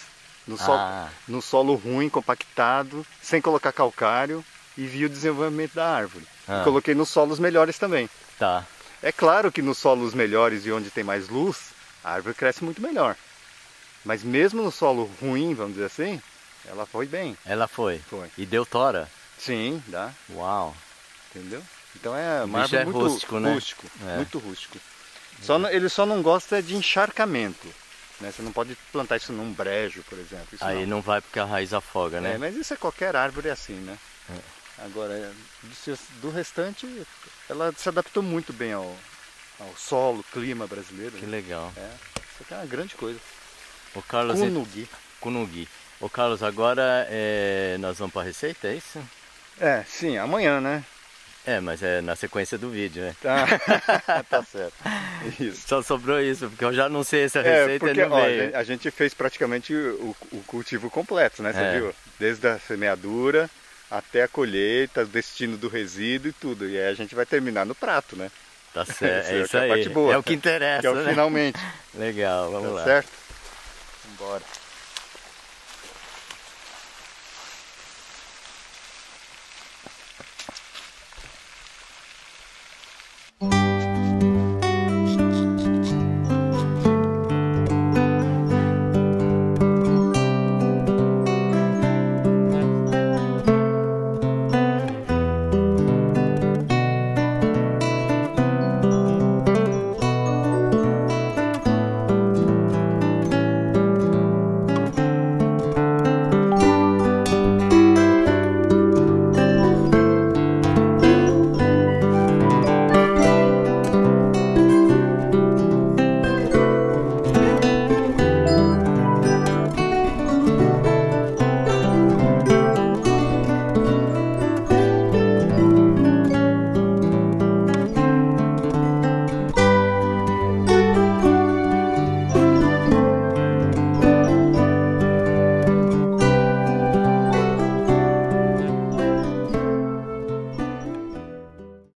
no solo ruim, compactado, sem colocar calcário, e vi o desenvolvimento da árvore. E coloquei nos solos melhores também.
Tá.
É claro que nos solos melhores e onde tem mais luz, a árvore cresce muito melhor. Mas mesmo no solo ruim, vamos dizer assim, ela foi bem.
Ela foi?
Foi.
E deu tora?
Sim, dá.
Uau.
Entendeu? Então é uma árvore muito
rústico, né?
Muito rústico. Ele só não gosta de encharcamento. Né? Você não pode plantar isso num brejo, por exemplo. Isso
aí não vai porque a raiz afoga, né?
Mas isso é qualquer árvore assim, né? Agora, do restante, ela se adaptou muito bem ao solo, clima brasileiro.
Que
né?
legal.
Isso aqui é uma grande coisa.
O Carlos, Cunugui. Ô Carlos, agora nós vamos para a receita, é isso?
Sim, amanhã, né?
Mas é na sequência do vídeo, né?
Tá certo. Isso.
Só sobrou isso, porque eu já não sei essa receita
porque,
e não veio.
a gente fez praticamente o cultivo completo, né? Você
É.
viu? Desde a semeadura até a colheita, o destino do resíduo e tudo. E aí a gente vai terminar no prato, né?
Tá certo, é isso
que é a
aí.
parte boa,
É o que interessa,
que é o
né?
finalmente.
Legal, vamos lá.
Tá certo? Vambora.